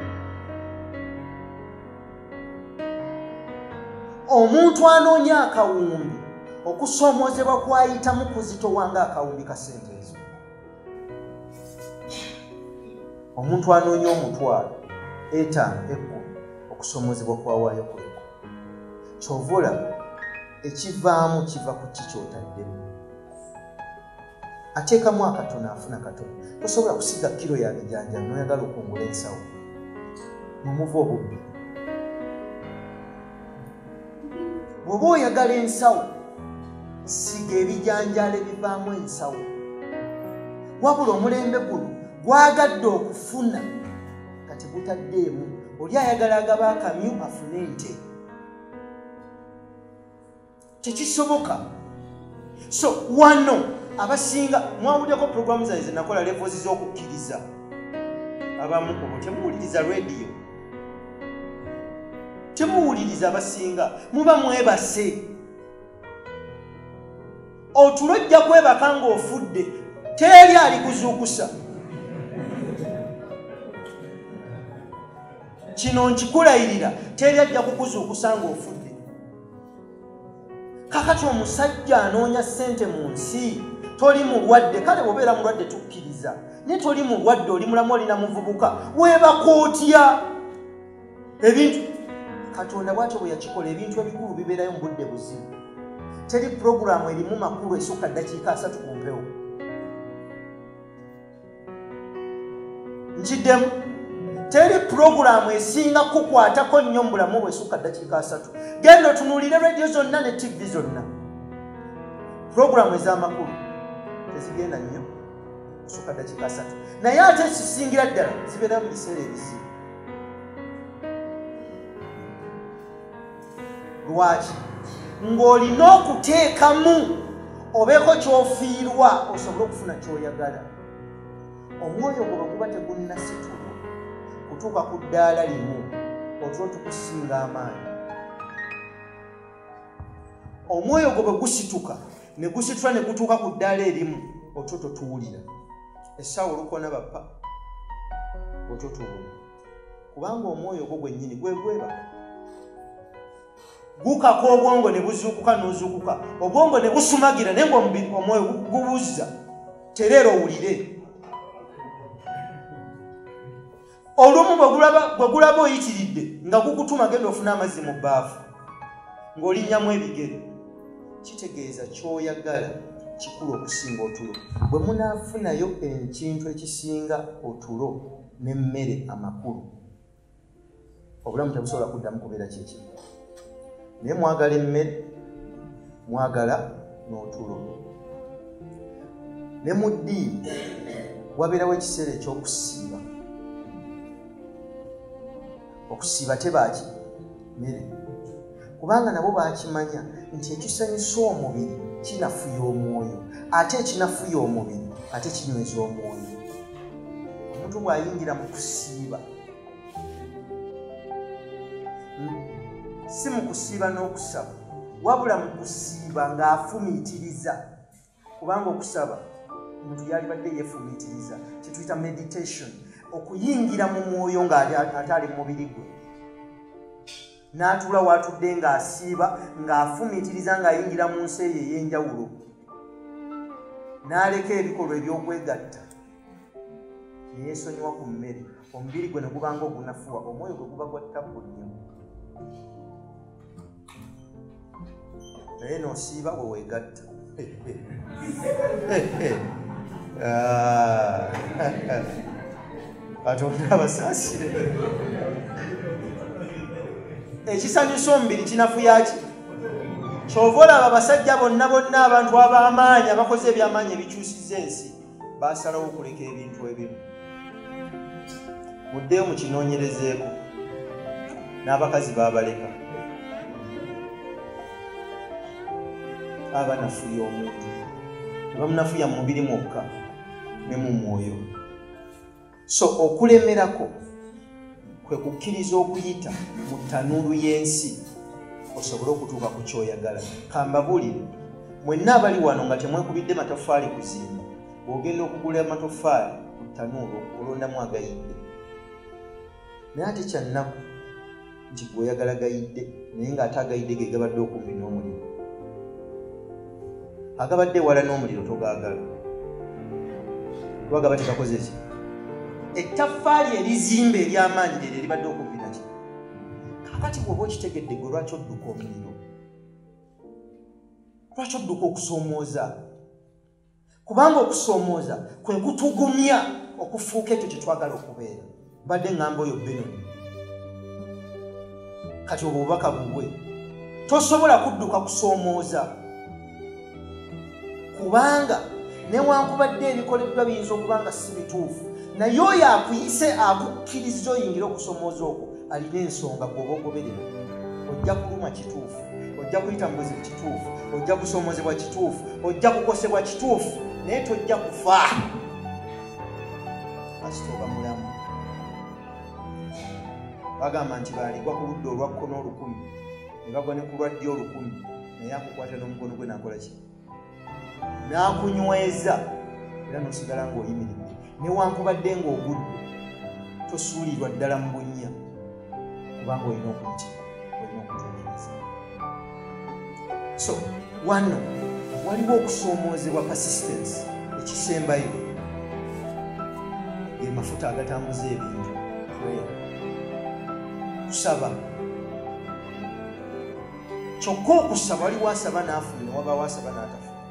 Omuntu anoonya akawumbi, okusoomoozebwa kwayitamu kuzitowa akawumbi ka ssente ezo. Omuntu anoonya omutwalo 5 10 okusoomoozebwa kwawaayo kweko. Kyova olaba ekivaamu kiva ku ki kyotaddemu. Ateekamu akatono afuna katono. Tosobola kusiga kilo ya bijanjalo n'oyagala okungula ensawo. Mumuva obubbi. Bw'oba oyagala ensawo, siga ebijanjalo ebivaamu ensawo. Wabula omulembe guno gwagadde okufuna kati gutaddeemu. Oli ayagala agaba akamyu afune ente. Tekisoboka. So wano abasinga mwawulyako programu zange nakola levels z'okukkiriza. Abamu kubo temuwuliriza radio, temuwuliriza abasinga, muba mwebase. otulo ojja kwebaka ng'ofudde teri alikuzuukusa. Kino nkikulayirira teri ajja kukuzuukusa ng'ofudde. Kakati omusajja anoonya ssente mu nsi, toli mulwadde, kale bw'obeera mulwadde tukkiriza, naye toli mulwadde, oli mulamu, olina muvubuka, weebaka otya? Ebintu Katonda bw'atyo bwe yakikola, ebintu ebikulu bibeerayo mu budde buzibu. Teri puroguramu erimu makulu esukka ddakiika 3 ku mpewo. Nkiddemu, teri puroguramu esinga kukwatako nnyo mu bulamu bwe esukka ddakiika 3. Genda otunuulire rediyo zonna ne TV zonna. Puroguramu ez'amakulu tezigenda nnyo kusukka ddakiika 3, naye ate ekisingira ddala zibeera mu biseera ebizibu. Lwaki? Ng'olina okuteekamu obeeko ky'ofiirwa osobole okufuna ky'oyagala. Omwoyo gwo bwe guba tegunnasitulwa kutuuka ku ddaala limu, otulo tukusinga amaanyi. Omwoyo gwo bwe gusituka ne gusitula ne gutuuka ku ddaala erimu, otulo totuwulira. Essaawa olukona bappa, otwo tuwulira. Kubanga omwoyo gwo gwennyini gwebaka. Gukaka obwongo ne buzuukuka n'ozuukuka, obwongo ne busumagira, naye ng'omubiri omwoyo gubuzza, tereera owulire. Olumu bwe gulaba oyitiridde nga gukutuma genda ofuna amazzi mu bbaafu ng'olinnyamu ebigere, kitegeeza ky'oyagala kikulu okusinga otulo. Bwe munaafunayo ekintu ekisinga otulo n'emmere amakulu, obulamu tebusobola kuddamu kubeera kyekimu. Naye mwagala emmere, mwagala n'otulo. Ne mu ddiini wabeerawo ekiseera eky'okusiiba. Okusiiba tebaaki mmere, kubanga nabo baakimanya nti ekisanyusa omubiri kinafuya omwoyo, ate ekinafuya omubiri ate kinyweza omwoyo. Omuntu bw'ayingira mu kusiiba, si mu kusiiba n'okusaba, wabula mu kusiiba ng'afumiitiriza. Kubanga okusaba omuntu yalibadde yeefumiitiriza, kyetuyita meditation, okuyingira mu mwoyo ng'ate ali mu mubiri gwe. N'atuula w'atudde ng'asiiba, ng'afumiitiriza, ng'ayingira mu nsi eyo ey'enjawulo. N'aleka ebikolwa eby'okwegatta, ne yeesonyiwa ku mmere, omubiri gwe ne gubanga ogunafuwa, omwoyo gwe guba gwa ttabbu nnyo. Naye n'osiiba bwe weegatta. Katonda abasaasire. Ekisanyusa omubiri kinafuya ki? Ky'ova olaba abasajja bonna abantu ab'amaanyi abakoze eby'amaanyi ebikyusizza ensi baasalawo okuleka ebintu ebimu. Muddeyo mukinoonyerezeeko, n'abakazi baabaleka. Abanafuya omuntu tebamunafuya mu mubiri mwokka ne mu mwoyo. So okulemerako kwe kukkiriza okuyita mu ttanuulu y'ensi osobole okutuuka ku ky'oyagala. Kambabuulire, mwenna abali wano nga temwekubidde matoffaali kuzimba, bw'ogenda okugula amatoffaali ku ttanuulu olondamu agayidde. Naye ate kyannaku nti gweoyagala gayidde, naye ng'ate agayidde ge gabadde okumpi n'omuliro. Agabadde ewala n'omuliro togaagala, kuba gaba tegakoze ki? Ettaffaali erizimba ery'amaanyi lero eribadde okumpi naki? Kakati bw'oba okitegedde gwe lwaki odduka omuliro? Lwaki odduka okusoomooza? Kubanga okusoomooza kwe kutugumya okufuuka ekyo kye twagala okubeera. Mbadde ngamba oyo Benoni. Kati obwo bubaka bubwe. Tosobola kudduka kusoomooza. Kubanga newankubadde ebikoleddwa biyinza okuba nga si bituufu, naye oyo akuyise akukkiriza oyingira okusomooza okwo alina ensonga gw'oba ogoberera. Ojja kuluma kituufu, ojja kuyita mu buzibu kituufu, ojja kusoomozebwa kituufu, ojja kukosebwa kituufu, naye tojja kufa kasita oba mulamu. Bagamba nti baaligwa ku ludda olwa kkono 1,000 ne bagwa ne ku lwa ddyo 1,000, naye akukwata n'omukono gwe n'akola ki? n'akunyweza era n'osigala ng'oyimiridde newankubadde ng'ogudde tosuulirwa ddala mu bunnya kubanga olina okutuukiriza. So wano waliwo okusoomoozebwa persistence. Ekisembayo ge mafuta agatambuza ebintu, kusaba. Kyokka okusaba waliwo asaba n'afuna ne wabaawo asaba n'atafuna.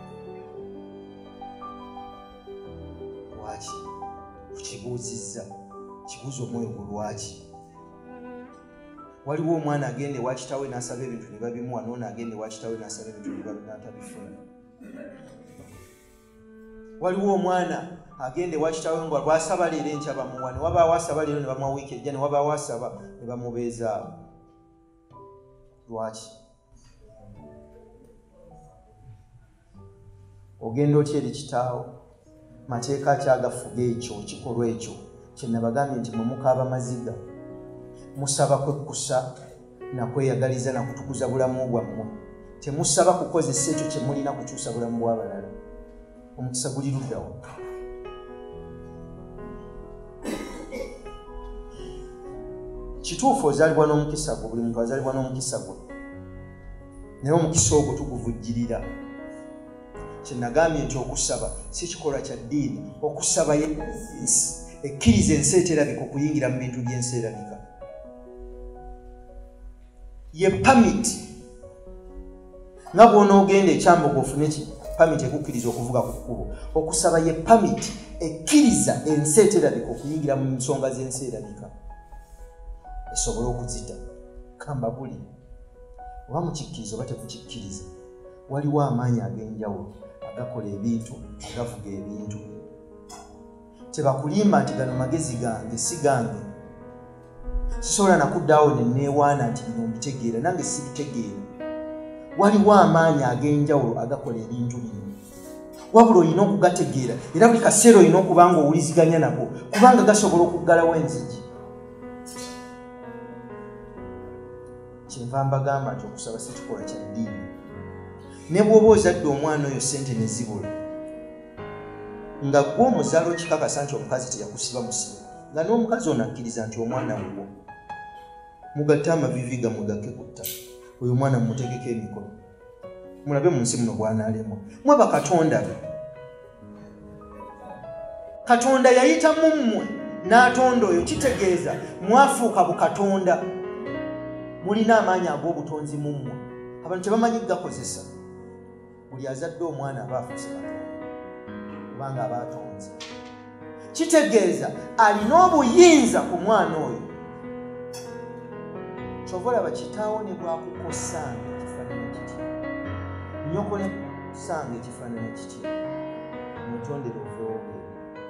Lwaki? Kukibuuzizza, kibuuza omwoyo gwo lwaki. Waliwo omwana agenda ewa kitaawe n'asaba ebintu ne babimuwa, n'ono agenda ewa kitaawe n'asaba ebintu n'atabifuna. Waliwo omwana agenda ewa kitaawe nga lwasaba leero enkya bamuwa, ne wabaawo asaba leero ne bamuwa wiiki ejja, ne wabaawo asaba ne bamubeezaawo. Lwaki? Ogenda otya eri kitaawo, mateeka ki agafuga ekyo kikolwa ekyo kye nabagambye nti mwemukaaba maziga musaba kwekkusa nakweyagaliza nakutukuza bulamu bwammwe, temusaba kukozesa ekyo kye mulina kukyusa bulamu bw'abalala. Omukisa guli luddawo. Kituufu ozaalibwa n'omukisa gwo, buli muntu azaalibwa n'omukisa gwe, naye omukisa ogwo tuguvujjirira. Kyenagambye nti okusaba si kikolwa kya ddiini. Okusaba ekkiriza ensi eterabika okuyingira mu bintu by'ensi erabika. Ye pamiti nga bw'onoogenda ekyambogo ofune pamiti ekukkiriza okuvuga ku kkubo. Okusaba ye pamiti ekkiriza ensi eterabika okuyingira mu nsonga z'ensi erabika, esobole okuzita. Kamba buli oba mukikkiriza oba tekukikkiriza, waliwo amaanyi ag'enjawulo agakola ebintu, agavuga ebintu. Tebakulimba nti gano magezi gange si gange. Sisobola nakuddaawo ne neewaana nti bino mbitegeera, nange sibitegeera. Waliwo amaanyi ag'enjawulo agakola ebintu bino, wabula olina okugategeera era buli kaseera olina okuba nga owuliziganya nako, kubanga gasobola okuggalawo enzigi. Kyenva mbagamba nti okusaba si kikolwa kya ddiini. Ne bw'oba ozadde omwana oyo ssente ne zibula, nga gwe omuzaala okikakasa nti omukazi teyakusiba musiba, nga n'omukazi ono akkiriza nti omwana wuwo, mugatte amavivi gammwe gakke ku ttaka, oyo omwana mumutegeko emikono, mulabe mu nsi muno bw'anaalemwa. Mwe bakatonda be, Katonda yayita mu mmwe n'atonda oyo, kitegeeza mwafuuka bukatonda, mulina amaanyi ag'obutonzi mu mmwe. Abantu tebamanyi gakozesa. Buli azadde omwana aba afuuse Katonda kubanga aba atonze. Kitegeeza alina obuyinza ku mwana oyo. Kyova olaba kitaawo ne bwakukosanga ekifaananyi kiti, nnyoko ne kusanga ekifaananyi kiti, mutondere oveewo.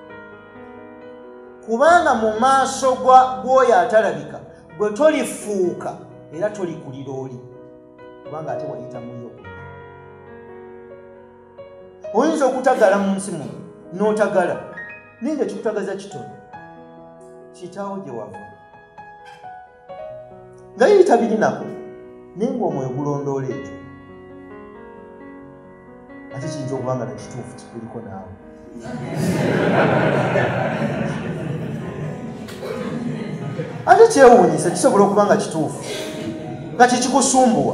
Kubanga mu maaso g'oyo atalabika gwe tolifuuka era tolikulira oli, kubanga ate wayita muyo. Oyinza okutagala mu nsi muno n'otagala, naye nga kikutagaza kitono. Kitaawo gye wava nga yita birinako, naye ng'omwoyo gulondoola ekyo. Ate kiyinza okuba nga nakituufu kikuliko naawe. Ate kyewuunyisa kisobola okuba nga kituufu nga kikikusumbuwa.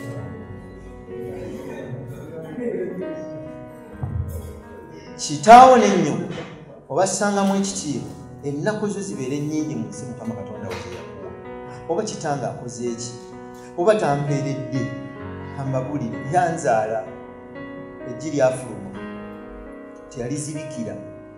Kitaawo n'ennyoko obassangamu ekitiibwa, ennaku zo zibeere nnyingi mu nsi Mukama Katonda we yakuwa. Oba kitange akoze eki, oba tampeeredde, ambabulire yanzaala eggi lyafuluma, teyalizibikira,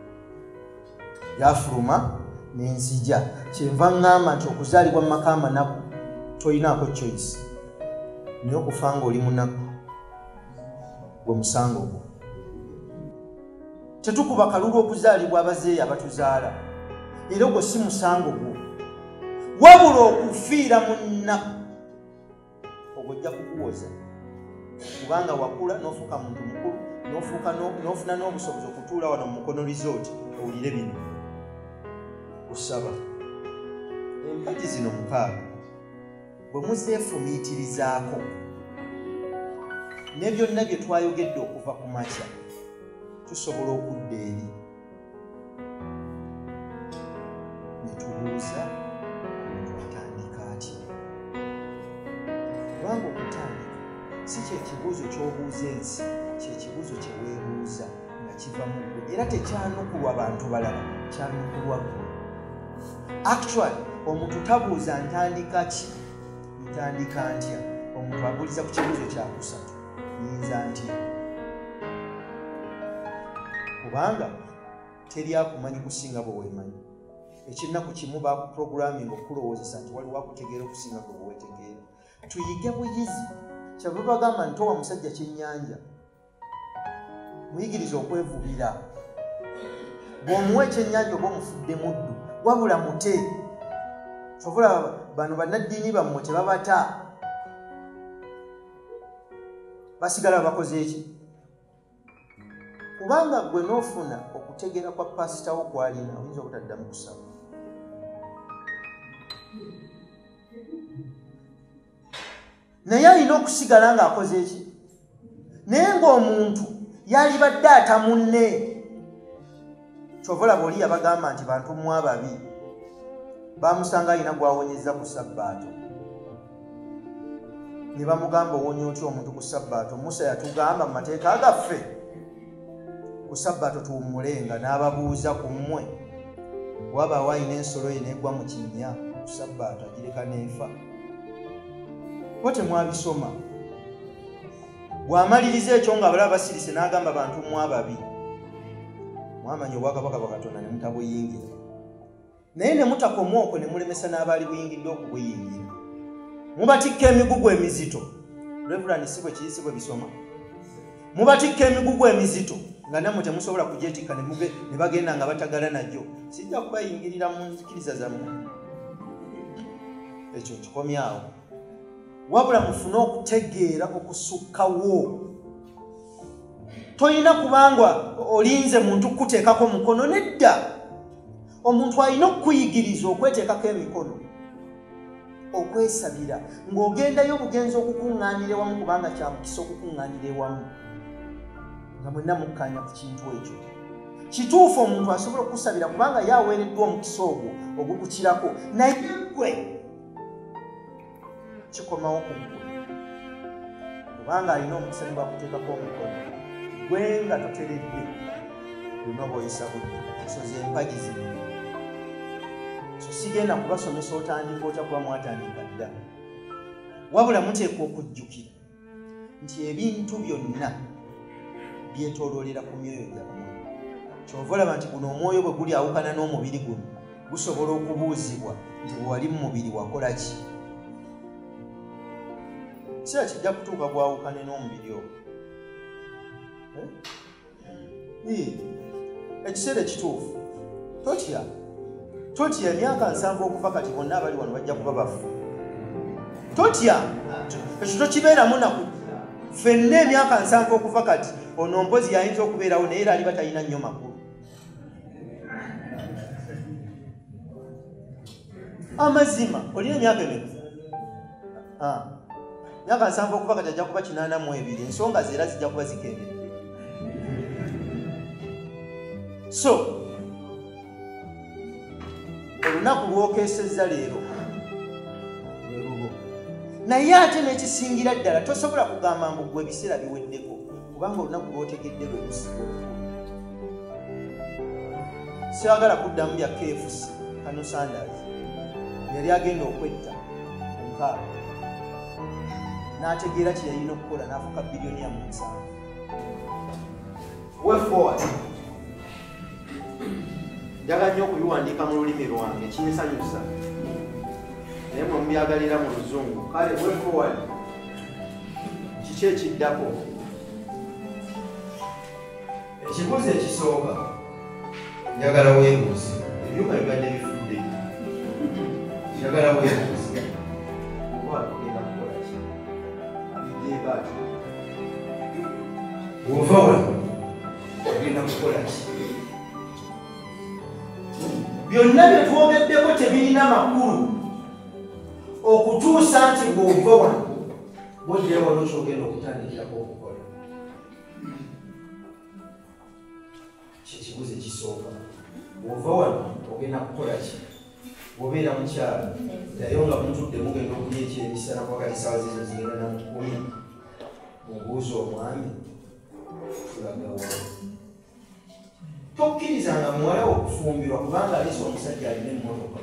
lyafuluma n'enzija. Kyenva ŋŋamba nti okuzaalibwa mu maka amanaku tolinaako choice, naye okufa ng'oli munaku gwe musango gwo. Tetukuba kalulu okuzaalibwa abazeeyi abatuzaala, era ogwo si musango gwo, wabula okufiira mu nnaku ogwo ojja kukuwoza, kubanga wakula n'ofuuka muntu mukulu, n'ofuna n'obusobozi okutuula wano mu mukono resort owulire bino. Kusaba empagi zino 6 bwe muzeefumiitirizaako ne byonna bye twayogedde okuva ku makya tusobola okudda eri ne tubuuza omuntu atandika atya. Kubanga okutandika si kyekibuuzo ky'obuuza ensi, kyekibuuzo kye weebuuza nga kiva mu ggwe, era tekyanukulwa bantu balala, kyanukulwa ggwe. Actually omuntu tabuuza ntandika ki, ntandika ntya. Omuntu abuuliza ku kibuuzo kyakusatu, nyinza ntya. Kubanga teri akumanyi kusinga bwe weemanyi. Ekinnaku kimu bakuprogramming okulowoozesa nti waliwo akutegeera okusinga bwe weetegeera. Tuyige buyizi. Kyava bagamba nti towa musajja kyennyanja, muyigiriza okwevubira. Bw'omuwa ekyennyanja oba omufudde muddu, wabula mute. Kyovula bano bannaddiini bammwe tebabata, basigala bakoze eki? Kubanga gwe n'ofuna okutegeera kwa pasitawo kwalina, oyinza obutaddamu kusaba. Naye alina okusigala ng'akoze eki? Naye ng'omuntu yalibadde atamunne. Kyova olaba oli yabagamba nti bantu mu ababi, bamusanga alina gw'awonyezza ku Sabbaato. Ne bamugamba owonye otya omuntu ku Sabbaato? Musa yatugamba mu mateeka gaffe ku Sabbaato tuwummulenga, n'ababuuza ku mmwe wabaawo alina ensolo ye n'egwa mu kinnya ku Sabbaato agireka n'efa. Bo temwabisoma. Bw'amaliriza ekyo nga balaba basirise n'agamba bantu mu ababi, mwamanya obwakabaka bwa Katonda ne mutabuyingira. Naye ne mutakoma okwo ne mulemesa n'abaali buyingidde okubuyingira. Mubatikka emigugu emizito. Reverend si bwe kiri, si bwe bisoma. Mubatikka emigugu emizito nga nammwe temusobola kugyetikka ne bagenda nga batagala najjo. Sijja kubayingirira mu nzikiriza zammwe. Ekyo kikomyawo. Wabula mufune okutegeera okusukkawo. Toyina kubanga olinze muntu kuteekako mukono, nedda. Omuntu alina okuyigiriza okweteekako emikono, okwesabira, ng'ogendayo obugenzi okukuŋŋaanira ewamu, kubanga kya mukisa okukuŋŋaanira ewamu nga mwenna mukkaanya ku kintu ekyo. Kituufu omuntu asobola okusabira kubanga yaweereddwa omukisa ogwo ogukukirako, naye ggwe kikomawo ku ggwe kubanga alina omukisa ne bakuteekako omukono, gwe nga toteredde byonna bw'oyisa budde. So ze mpagi zino. So sigenda kubasomesa otandika otya kuba mwatandika dda, wabula muteekwa okujjukira nti ebintu byonna byetooloolera ku myoyo gyammwe. Kyova olaba nti guno omwoyo bwe guli awukana n'omubiri guno, gusobola okubuuzibwa nti bwe wali mu mubiri wakola ki? Kira kijja kutuuka gwawukane n'omubiri ogwo. Ekiseera ekituufu totya emyaka 7 okuva kati bonna abali wano bajja kuba bafu. Totya ekyo tokibeeramu naku. Ffenna emyaka 7 okuva kati ono mpozi yayinza okubeerawo naye era aliba talina nnyo makulu. Amazima olina emyaka emeka? Myaka 7 okuva kati ajja kuba 82, ensonga ze era zijja kuba zikendedde. So olunaku lwokeesezza leero lwe lulo, naye ate n'ekisingira ddala tosobola kugamba mbu ggwe ebiseera biweddeko, kubanga olunaku lwotegedde lwe lusigo. Siyagala kuddamu bya KFC Kano Sanders yali agenda okwetta omukaala n'ategeera kye yalina okukola n'afuuka biliyoniya mu 7. Way forward. Njagala nnyo okubiwandiika mu lulimi lwange, kinsanyusa naye mwe mubyagalira mu luzungu. Kale way forward, kiki ekiddako? Ekibuuzo ekisooka njagala weebuuze, ebyuma bibadde bifudde, njagala weebuuze oba tugenda kukola ki? Abigyeeko ati bw'ova wano ogenda kukola ki? Byonna bye twogeddeko tebirina makulu okutuusa nti bw'ova wano bw'ogira wano kyogenda okutandikirako okukola. kyekibuzo ekisooka. Bw'ova wano ogenda kukola ki? Bw'obeera mukyala nayo nga mutudde mugenda okulya ekyemisana kwakati ssaawa zizo zigenda na 10 mubuuza omwami tulagawa. Tokkirizanga muwala wo okufumbirwa kubanga aleese omusajja alina emmotoka.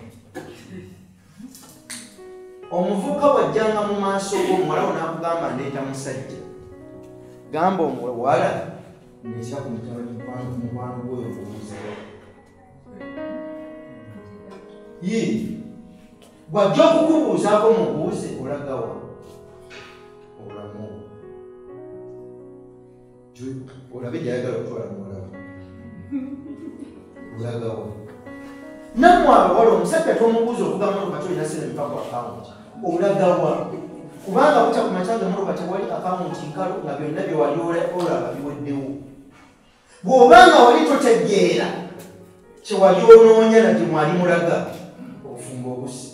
Omuvubuka bw'ajjanga mu maaso g'omuwala wo n'akugamba ndeeta musajja, gamba omuwala ndeetera ku mukwano gwoyo okubuuzawo. Ye bw'ajja okukubuuzaako mubuuze olagawa olamu olabe gyayagala okutwala muwala wo olagawa. Nammwe abawala omusajja tomubuuza okugamba olukati olina sente mpaka ku akawunti olagawa, kubanga bukya ku makya gemuluka tewali akawunti nkalo nga byonna bye wali olaba biweddewo. Bw'obanga wali totegeera kyewali onoonya na gye mwali mulaga obufumbo obusi.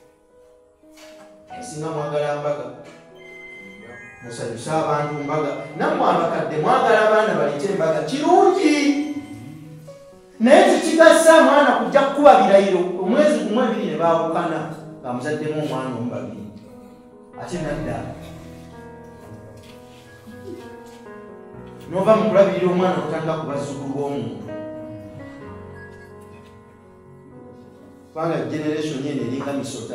Singa mwagala mbaga musanyusa abantu mbaga, nammwe abakadde mwagala abaana balete embaga kirungi, naye tekigasa mwana kujja kukuba birayiro omwezi gumu 2 ne baawukana nga muzaddemu omwana omubabiri ate nadda nova mukulabirira omwana okutandika ku bazzukulu b'omuntu. Kubanga generation yene eringa misota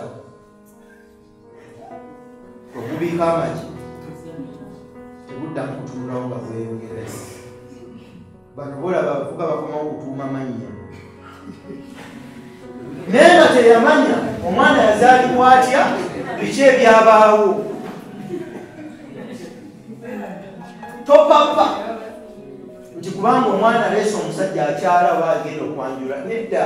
okubiika amagi teguddamu kutunulawo nga bweyongerayo. Bano bolaba abavuga bakomawo okutuuma mannya naye nga teyamanya omwana yazaalibwa atya, biki ebyabaawo. Topapa nti kubanga omwana aleese omusajja akyala oba agenda okwanjula, nedda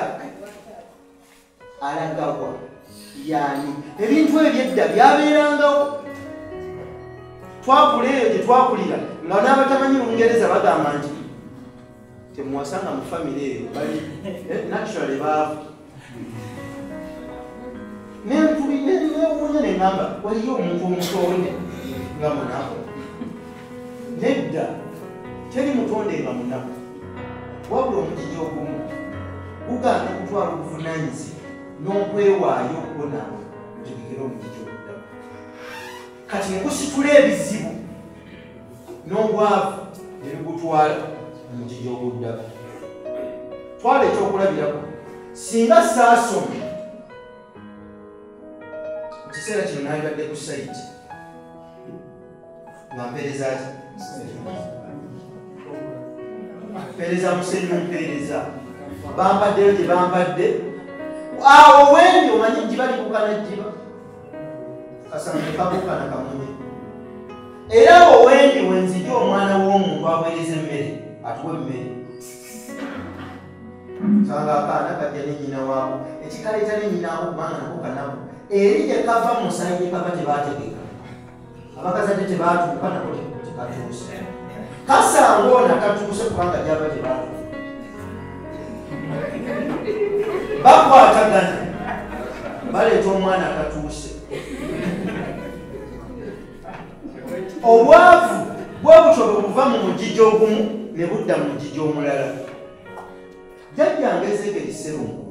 alagawa yani. Ebintu ebyedda byabeerangawo. Twakula eyo gye twakulira nga n'abatamanyi Lungereza bagamba nti temuwasanga mu famire eyo bali naturally baavu. Newuunya neŋŋamba waliyo omuntu omutonde nga munaku. Nedda teri mutonde nga munaku, wabula omugigi ogumu gugaana okutwala obuvunaanyizibwa n'okwewaayo okubonaawo otegekera omugigi oguddamu. Kati negusitula ebizibu n'obwavu ne bigutwala omugigi oguddamu. Twala ekyokulabirako, singa saasomye mu kiseera kino nalibadde ku sayiti nga mpeereza ki mpeereza musenyu mpeereza bambaddeyo gye bambadde awo wendi omanyi jjiba libukana jjiba kasange kabukana kamunye. Era awo wendi wenzijja omwana w'omuntu aweereza emmere atuwa emmere sanga akaana kajja ne nnyina waako ekikaleeta ne nnyina waako kubanga nako kanaku eri gye kava mu musayi gye kava tebaategeka abakazadde tebaatuuka nako tekatuuse kasanga ono akatuuse kubanga gyaba tebaatuuka bakwatagana baleeta omwana akatuuse. Obwavu bwe butyo bwe buva mu mugigi ogumu ne budda mu mugigi omulala. Jjajjange Ezeekeri Sserungu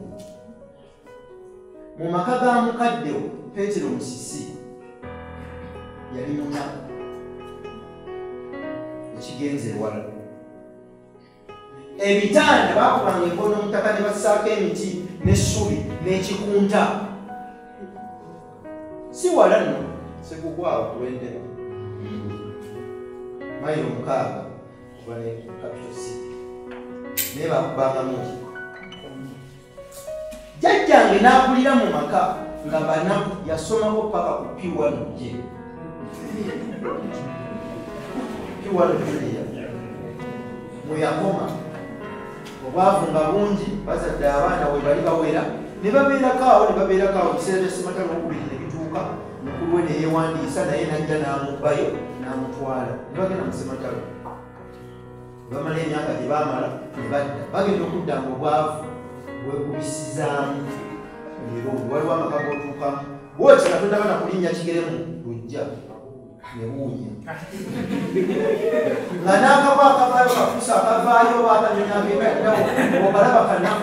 mu maka ga mukaddewo Peetero Musisi yali munaku ekigenze ewala. Ebitanda baakubanga enkono omutaka ne bassaako emiti n'essubi n'ekikunta. Si wala nno sekugwawo kulwendera mayiro 6 kuba ne Capital City naye bakubanga muki. Jjajjange n'akulira mu maka nga banaku yasomako paka ku P1 gye P1 Julia mwe yakoma. Obwavu nga bungi bazadde abaana we bali bawera ne babeerakaawo ekiseera kya Ssematalo okubiri ne bituuka mukulu we ne yeewandiisa naye najja n'amubbayo n'amutwala ne bagenda mu Ssematalo. Bamala emyaka gye baamala ne badda bagenda okudda nga obwavu bwekubisizaamu era waliwo amaka g'otuukamu bwoti Katonda bana kulinnya kigeremu lujja newuunya nga n'akaba akavaayo kafusa akavaayo bakanyonyagendawo okalaba kanaku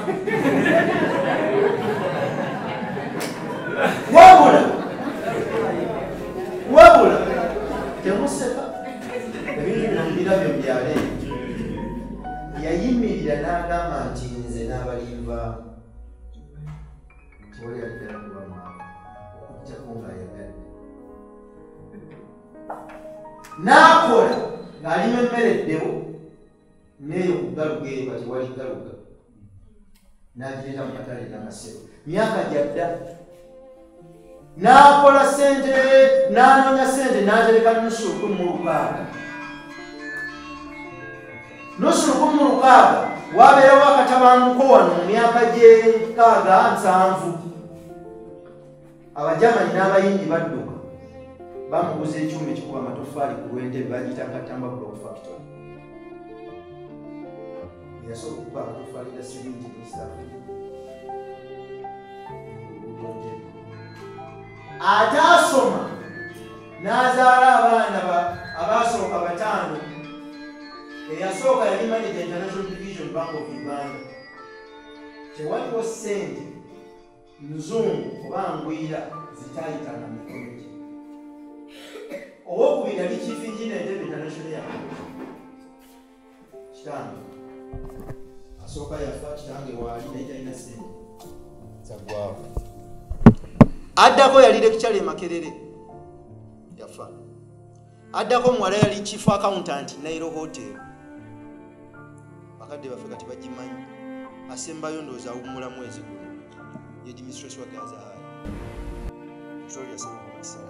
wabula temuseka ebintu bino mbirabyo byale yayimirira n'agamba nti nze n'abalimvaamu tiwali aliddala kubamwaka okujjako ng'ayagadde n'akola ng'alima emmereddewo neeyo ku galuga eyo kati wali galuga n'agireeta mu katale n'amasiro myaka gyadda n'akola sente n'anoonya sente n'atereka nusu lukumi mu lukaaga nusu lukumi mu lukaaga wabeerawo akatabanguko wano mu myaka gy'enkaaga 7 abajamani n'abayindi badduka bamuguza ekyuma ekikuba amatoffaali ku lw'entebe bagiyita Katamba Block Factory yasooka okuba amatoffaali ga siringi mu East Africa ataasoma n'azaala abaana abaasooka 5 eyasooka yali manager International Division Bank of Uganda tewaliwo ssente muzungu oba ngwira zitaayitanga mikono gye owokubiri yali chief engineer Entebbe International Airport kitange asooka yafa kitange waali naye talina ssente zaggwawo addako yali lecturer Makerere yafa addako muwala yali chief accountant Nairo Hotel bakadde baffe kati bagimanyi asembayo ndowooza awummula mwezi guno ye administration wa Gazaaya Victoria Ssemakisala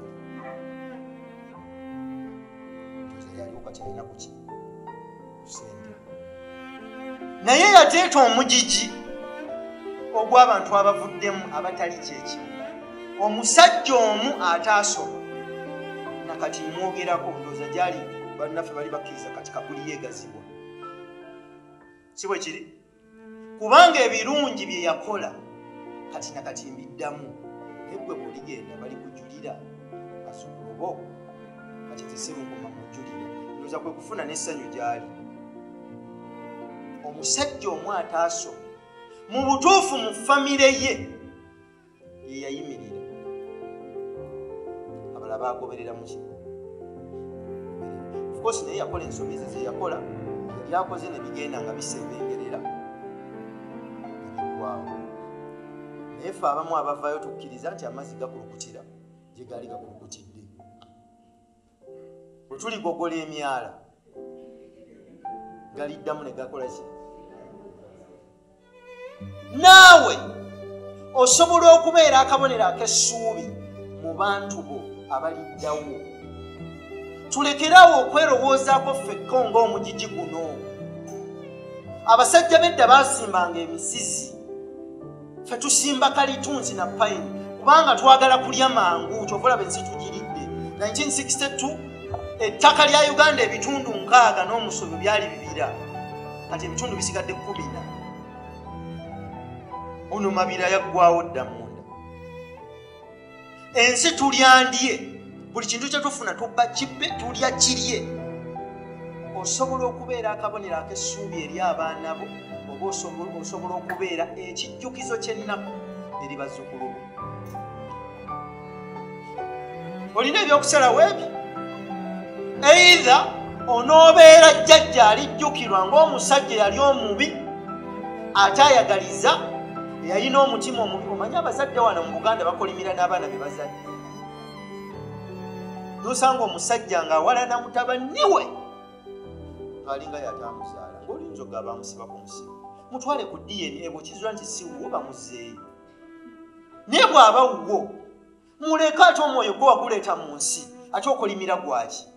ndowooza yaliwo kati alina kuki kusente naye yateeta omugigi ogw'abantu abavuddemu abatali kyekimu omusajja omu ataasoma nakati mwogerako ndowooza gyali bannaffe bali bakkiriza kati kabuli yeegazibwa si bwe kiri kubanga ebirungi bye yakola kati nakati mbiddamu eggwe bw'oligenda bali kujulira basukulu bo kati tesemunkoma mujulira ndowooza kwe kufuna n'essanyu gyali omusajja omu ataasoma mu butuufu mu famire ye yeyayimirira abala bagoberera muki of course naye yakola ensobi ze zeyakola byakoze ne bigenda nga bisebengerera nebigwawo naye ffe abamu abavaayo tukkiriza nti amazzi gakulukutira gye gaali gakulukutidde bwe tuligogola emyala galiddamu ne gakola ki naawe osobola okubeera akabonero ak'essuubi mu bantu bo abaliddawo tulekerawo okwerowoozaako ffekko ng'omugigi guno abasajja b'edda baasimbanga emisizi ffe tusimba kalitunzi na payini kubanga twagala kulya mangu kyovolaba ensi tugiridde 1962 ettaka lya Uganda ebitundu 6 n'omusomo byali 2 kati ebitundu bisigadde 14 ono mabira yaggwawo dda munda ensi tulyandye buli kintu kye tufuna tubba kibbe tulya kirye osobola okubeera akabonero ak'essuubi eri abaana bo oba osobola okubeera ekijjukizo ky'ennaku eri bazzukulu bo olina ebyokusalawo ebyo either onoobeera jjajja alijjukirwa ng'omusajja yali omubi ate ayagaliza yalina omutima omubi omanyi abazadde wano mu Buganda bakolimira n'abaana be bazadde nosanga omusajja ng'awalana mutabaniwe alinga yatamuzaala ng'olinza ogaba amusiba ku musiba mutwale ku DNA bw'okizula nti si wuwo bamuzeeyo naye bw'aba wuwo muleke ate omwoyo gwe waguleeta mu nsi ate okolimira gwaki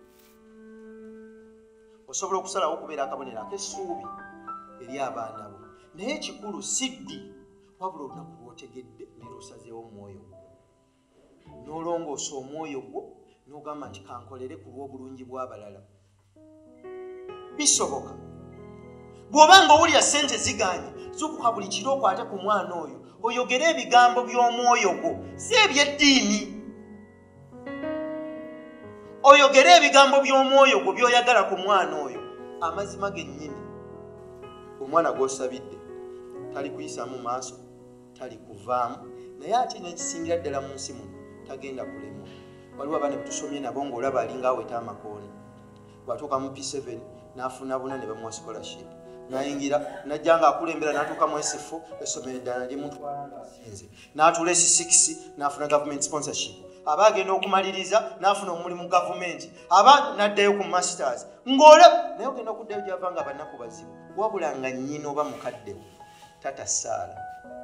osobola okusalawo okubeera akabonero ak'essuubi eri abaana bo naye ekikulu siddi wabula olunaku lw'otegedde nerwosazeewo omwoyo n'olongoosa omwoyo gwo n'ogamba nti kankolere ku lw'obulungi bw'abalala bisoboka bw'oba nga owulira ssente ziganye zukuka buli kiro okwate ku mwana oyo oyogere ebigambo by'omwoyo gwo si eby'eddiini oyogere ebigambo by'omwoyo gwo byoyagala ku mwana oyo, amazima gennyini omwana gw'osabidde tali kuyisaamu maaso, tali kuvaamu, naye ate n'ekisingira ddala mu nsi muno tagenda kulemwa. Waliwo abaana betusomye nabo ng'olaba alinga aweta amakooni, bw'atuuka mu P7 n'afuna buna ne bamuwa scholarship, n'ayingira n'ajja ng'akulembera n'atuuka mu S4 essomero eddala lyemutwala ng'asinze, n'atuula S6 n'afuna government sponsorship, aba agenda okumaliriza n'afuna omulimu mu gavumenti, aba n'addayo ku masters, ng'olaba naye ogenda okuddayo gy'ava nga bannaku bazibu, wabula nga nnyina oba mukaddewo tata Saala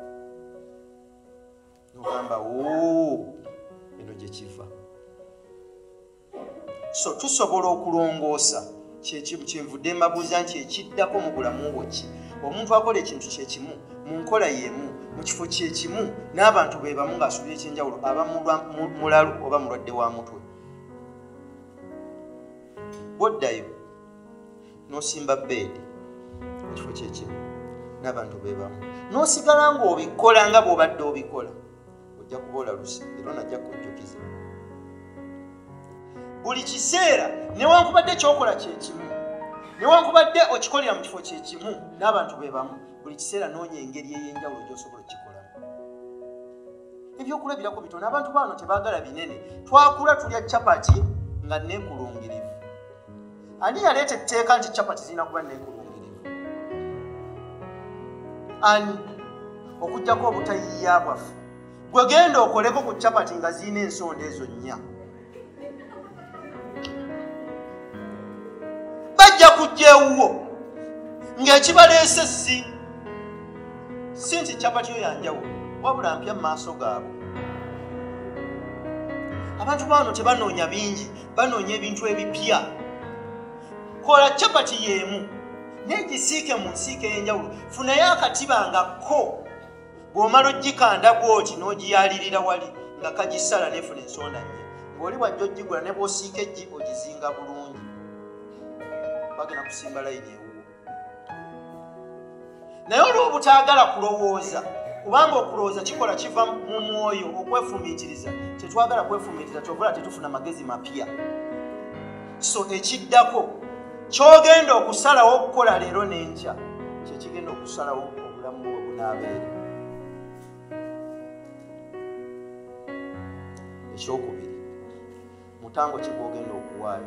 n'ogamba eno gye kiva. So tusobola okulongoosa kyenvudde mbabuuza nti ekiddako mu bulamu bwo ki? Omuntu akola ekintu kyekimu mu nkola y'emu mu kifo kyekimu n'abantu be bamu ng'asuubira ekyenjawulo, aba mulalu oba mulwadde wa mutwe. Bw'oddayo n'osimba beedi mu kifo kyekimu n'abantu be bamu n'osigala ng'obikola nga bw'obadde obikola, ojja kuba olaluse era najja kujjukiza. Buli kiseera newankubadde kyokola kyekimu, newankubadde okikolera mu kifo kyekimu n'abantu be bamu, buli kiseera noonya engeri ey'enjawulo gy'osobola okikolamu. Ebyokulabirako bitono, abantu baano tebaagala binene. Twakula tulya capati nga neekulungirivu. Ani yaleeta etteeka nti capati zirina kuba neekulungirivu? Ani? Okuggyako obutayiiya bwaffe. Gwe genda okoleko ku capati nga zirina ensonda ezo nnya. Bajja kujja ewuwo ng'ekibaleese si nti capati yo yanjawulo, wabula mpya mu maaso gaabwe. Abantu bano tebanoonya bingi, banoonya ebintu ebipya. Kola capati y'emu n'egisiike mu nsiike ey'enjawulo, funayo akatiba nga ko bw'omala ogikanda bw'oti n'ogiyalirira wali nga kagisala n'efuna ensonda nnya, ng'oli wajja ogigula ne bw'osiika eggi ogizinga bulungi. Bagenda kusimba layini ewuwo. Naye olw'obutaagala kulowooza, kubanga okulowooza kikola kiva mu mwoyo, okwefumiitiriza, tetwagala kwefumiitiriza, kyovula tetufuna magezi mapya. So ekiddako ky'ogenda okusalawo okukola leero n'enkya kye kigenda okusalawo obulamu bwo bunaabeera. Ekyokubiri, mutango ki gw'ogenda okuwaayo?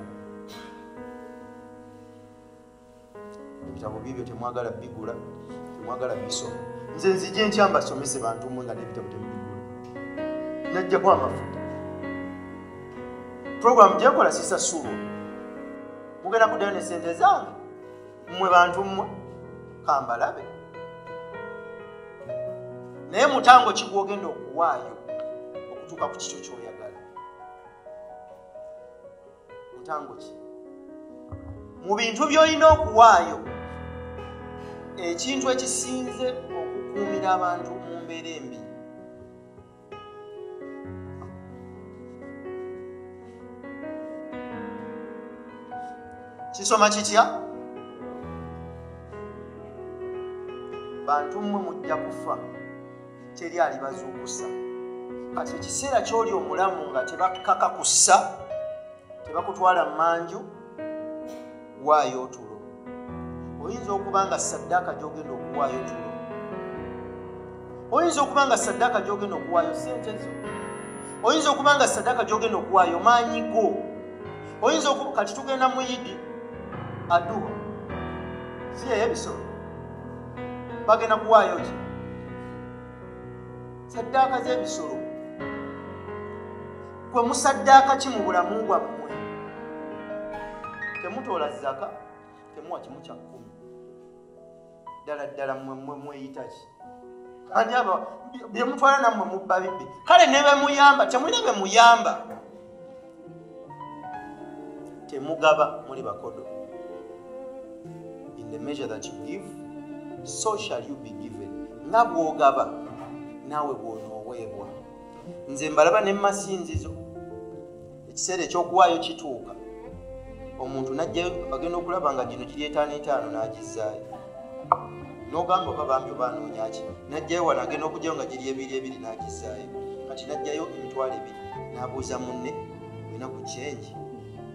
Ebitabo bibyo temwagala bigula, temwagala bisoma. Nze nzije ntya mbasomese bantu mmwe nga n'ebitabo temubigula. Najjamu amafuta. Program gyekola sisasula. Mugenda kuddayo ne ssente zange mmwe bantu mmwe kambalabe. Naye mutango ki gw'ogenda okuwaayo okutuuka ku kikyo ky'oyagala? Mutango ki? Mu bintu by'olina okuwaayo, ekintu ekisinze okukuumira abantu mu mbeera embi kisoma kitya? Bantu mmwe mujja kufa, teri alibazuukusa. Kati ekiseera ky'oli omulamu nga tebakakakussa, tebakutwala mmanju, waayo otulo. Oyinza okuba nga saddaaka gy'ogenda okuwaayo tulo. Oyinza okuba nga saddaaka gy'ogenda okuwaayo ssente zo. Oyinza okuba nga saddaaka gy'ogenda okuwaayo maanyi go. Oyinza okuba kati tugenda mu Yidi Aduha. Si yeyo ebisolo. Bagenda kuwaayo ki? Saddaaka z'ebisolo. Gwe musaddaaka ki mu bulamu bwammwe? Temutoola zaka, temuwa kimu kya kkumi. Ddala ddala mmwe mweyita ki? Ani aba bye mutwala nammwe mubba bibbi. Kale ne bemuyamba, temulina bemuyamba. Temugaba, muli bakodo. In the measure that you give, so shall you be given. Nga bw'ogaba, naawe bw'onooweebwa. Nze mbalaba ne masinzizo. Ekiseera eky'okuwaayo kituuka. Omuntu najjayo agenda okulaba nga gino giri 5 n'agizaayo. N'ogamba oba bambi oba anoonya ki? Najjayo wano agenda okugyayo nga giri 2 n'agizaayo. Kati najjayo emitwalo 2. N'abuuza munne, olina ku kyengi?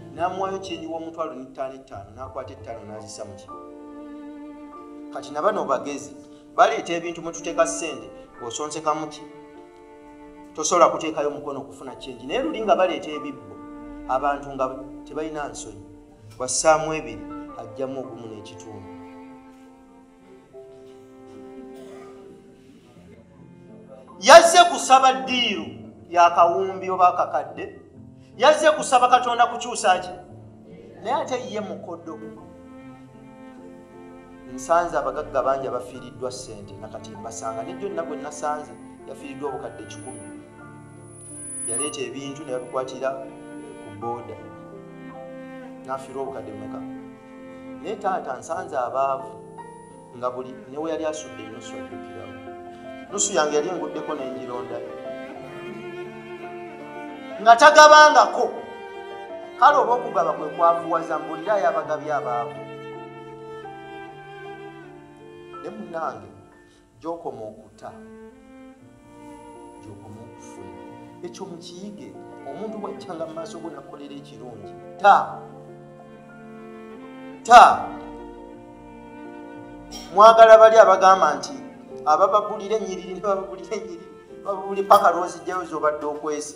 n'amuwayo kyenyi w'omutwalo n'ettaano n'akwata ettaano n'azisa mu kibo. Kati na bano bagezi baleeta ebintu mwe tuteeka ssente ng'osonsekamu ki tosobola kuteekayo mukono okufuna kyenji, naye luli nga baleeta ebibbo abantu nga tebalina nsonyi wassaamu ebiri ajjamu ogumu n'ekitundu. Yazze kusaba ddiiru yakawumbi oba akakadde, yazze kusaba Katonda kukyusa ki, naye ate ye mukodo. Nsanze abagagga bangi abafiiriddwa ssente nakati mbasanga nejjo nna gwe nasanze yafiiriddwa obukadde 10. Yaleeta ebintu ne yabikwatira ku booda n'afiirwa obukadde mmeka. Naye taata nsanze abaavu nga buli newe yali asudde enusu addukirawo. Nusu yange yali enguddeko n'engironda nga tagabangako. Kale oba okugaba kwe kwavuwaza mbulirayo abagabye abaavu. Ne munnange gy'okoma okuta gy'okoma okufuna. Ekyo mukiyige omuntu bw'ajjanga mu maaso go n'akkolera ekirungi mwagala bali abagamba nti abababulira ennyiriri ne bababulira ennyiriri bababuli paka lwozijjayo z'obadde okwese.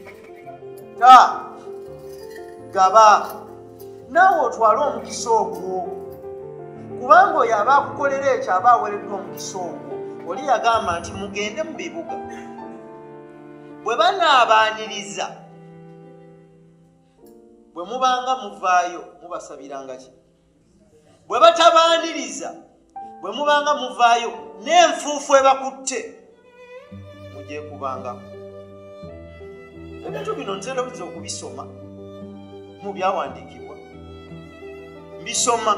Gaba naawe otwale omukisa ogwo, kubanga oyo aba akukolera ekyo aba aweereddwa omukisa ogwo. Oli yagamba nti mugende mu bibuga bwe banaabaaniriza, bwe mubanga muvaayo mubasabiranga ki, bwe batabaaniriza bwe mubanga muvaayo n'enfuufu ebakutte mugyekubangako. Ebintu bino ntera buza okubisoma mu byawandiikibwa, mbisoma.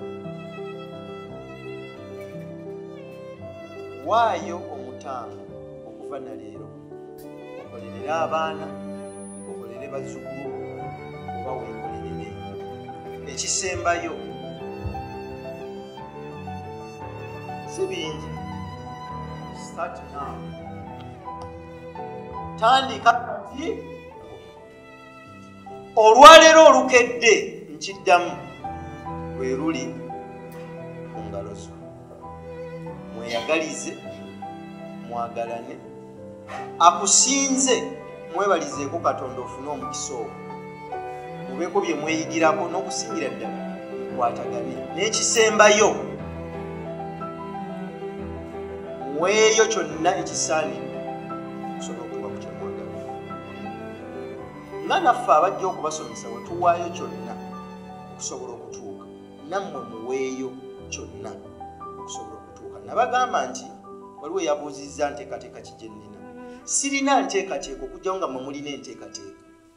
Waayo omutango okuva na leero, okolerere abaana, okolere bazzukulu, oba weekolerere. Ekisembayo si bingi. Start now. Tandika kati. Olwaleero olukedde nkiddamu lwe luli mu ngalo zo. Mweyagalize, mwagalane, akusinze mwebalizeeko Katonda ofune omukisa ogwo, mubeeko bye mweyigirako n'okusingira ddala mukwatagane. N'ekisembayo mweyo kyonna ekisaanidde okusobola okutuuka ku kyemwagala. Nga naffe abajja okubasomesa bwe tuwaayo kyonna okusobola okutuuka, nammwe muweeyo kyonna okusobola okutuuka. Nabagamba nti waliwo eyabuuzizza nteekateeka ki gye nnina. Sirina nteekateeka okujjawo nga mwe mulina enteekateeka.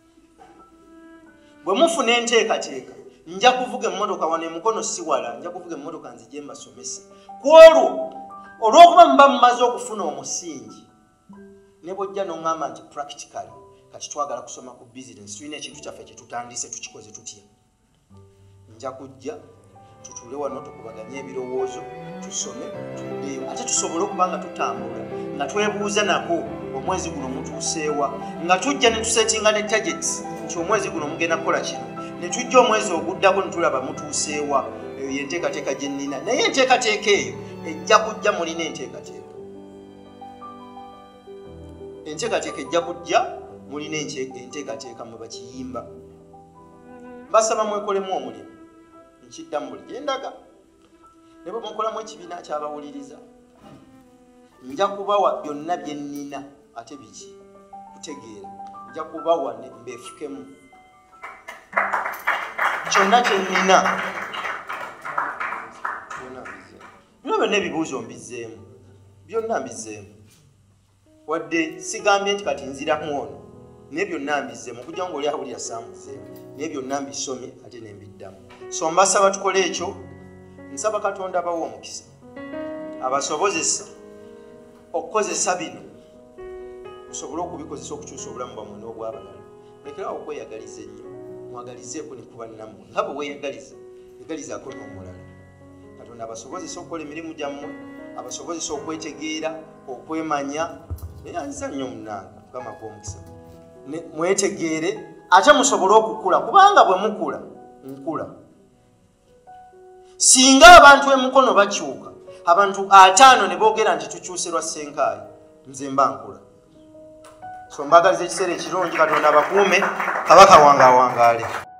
Bwe mufuna enteekateeka nja kuvuga emmotoka wano emukono si wala, nja kuvuga emmotoka nzije mbasomese. Ku olwo olw'okuba muba mumaze okufuna omusingi, ne bw'ojja n'oŋŋamba nti practically kati twagala kusoma ku bizinesi, tulina ekintu kyaffe kye tutandise tukikoze tutya, nja kujja tutuule wano tukubaganye ebirowoozo, tusome, tuddeeyo, ate tusobole okuba nga tutambula nga twebuuza nako omwezi guno mutuuseewa, nga tujja ne tusetinga ne targets nti omwezi guno mugenda kukola kino, ne tujja omwezi oguddako ne tulaba mutuuseewa. Eyo y'enteekateeka gye nnina. Naye enteekateeka eyo ejja kujja mulina enteekateeka. Enteekateeka ejja kujja mulina enteekateeka mwe bakiyimba. Mbasaba mwekolemu omulimu. Nkiddamu buli gye ndaga. Ne bwe mukolamu ekibiina ky'abawuliriza, nja kubawa byonna bye nnina. Ate biki kutegeera, nja kubawa ne mbeefukemu kyonna kye nnina. Byonna n'ebibuuzo mbizzeemu, byonna mbizzeemu. Wadde sigambye nti kati nziramu ono, naye byonna mbizzeemu. Okujja ng'oli awulira saamuzzeemu, naye byonna mbisomye ate ne mbiddamu. So mbasaba tukole ekyo. Nsaba Katonda abawa omukisa, abasobozesa okukozesa bino, musobole okubikozesa okukyusa obulamu bwammwe n'obw'abalala. Lekerawo okweyagaliza ennyo, mwagalizeeko ne ku bannammwe. Nga bwe weeyagaliza, yagalizaako n'omulala. Katonda abasobozesa okukola emirimu gyammwe, abasobozesa okwetegeera, okwemanya. Naye anziza nnyo munnange, Mukama akuwa omukisa. mwetegeere ate musobole okukula kubanga bwe mukula nkula. Singa abantu emukono bakyuka abantu 5 ne boogera nti tukyuserwa Senkaayi nze mba nkula. So mbagaliza ekiseera ekirungi Katonda abakuume Kabaka wange awangaale.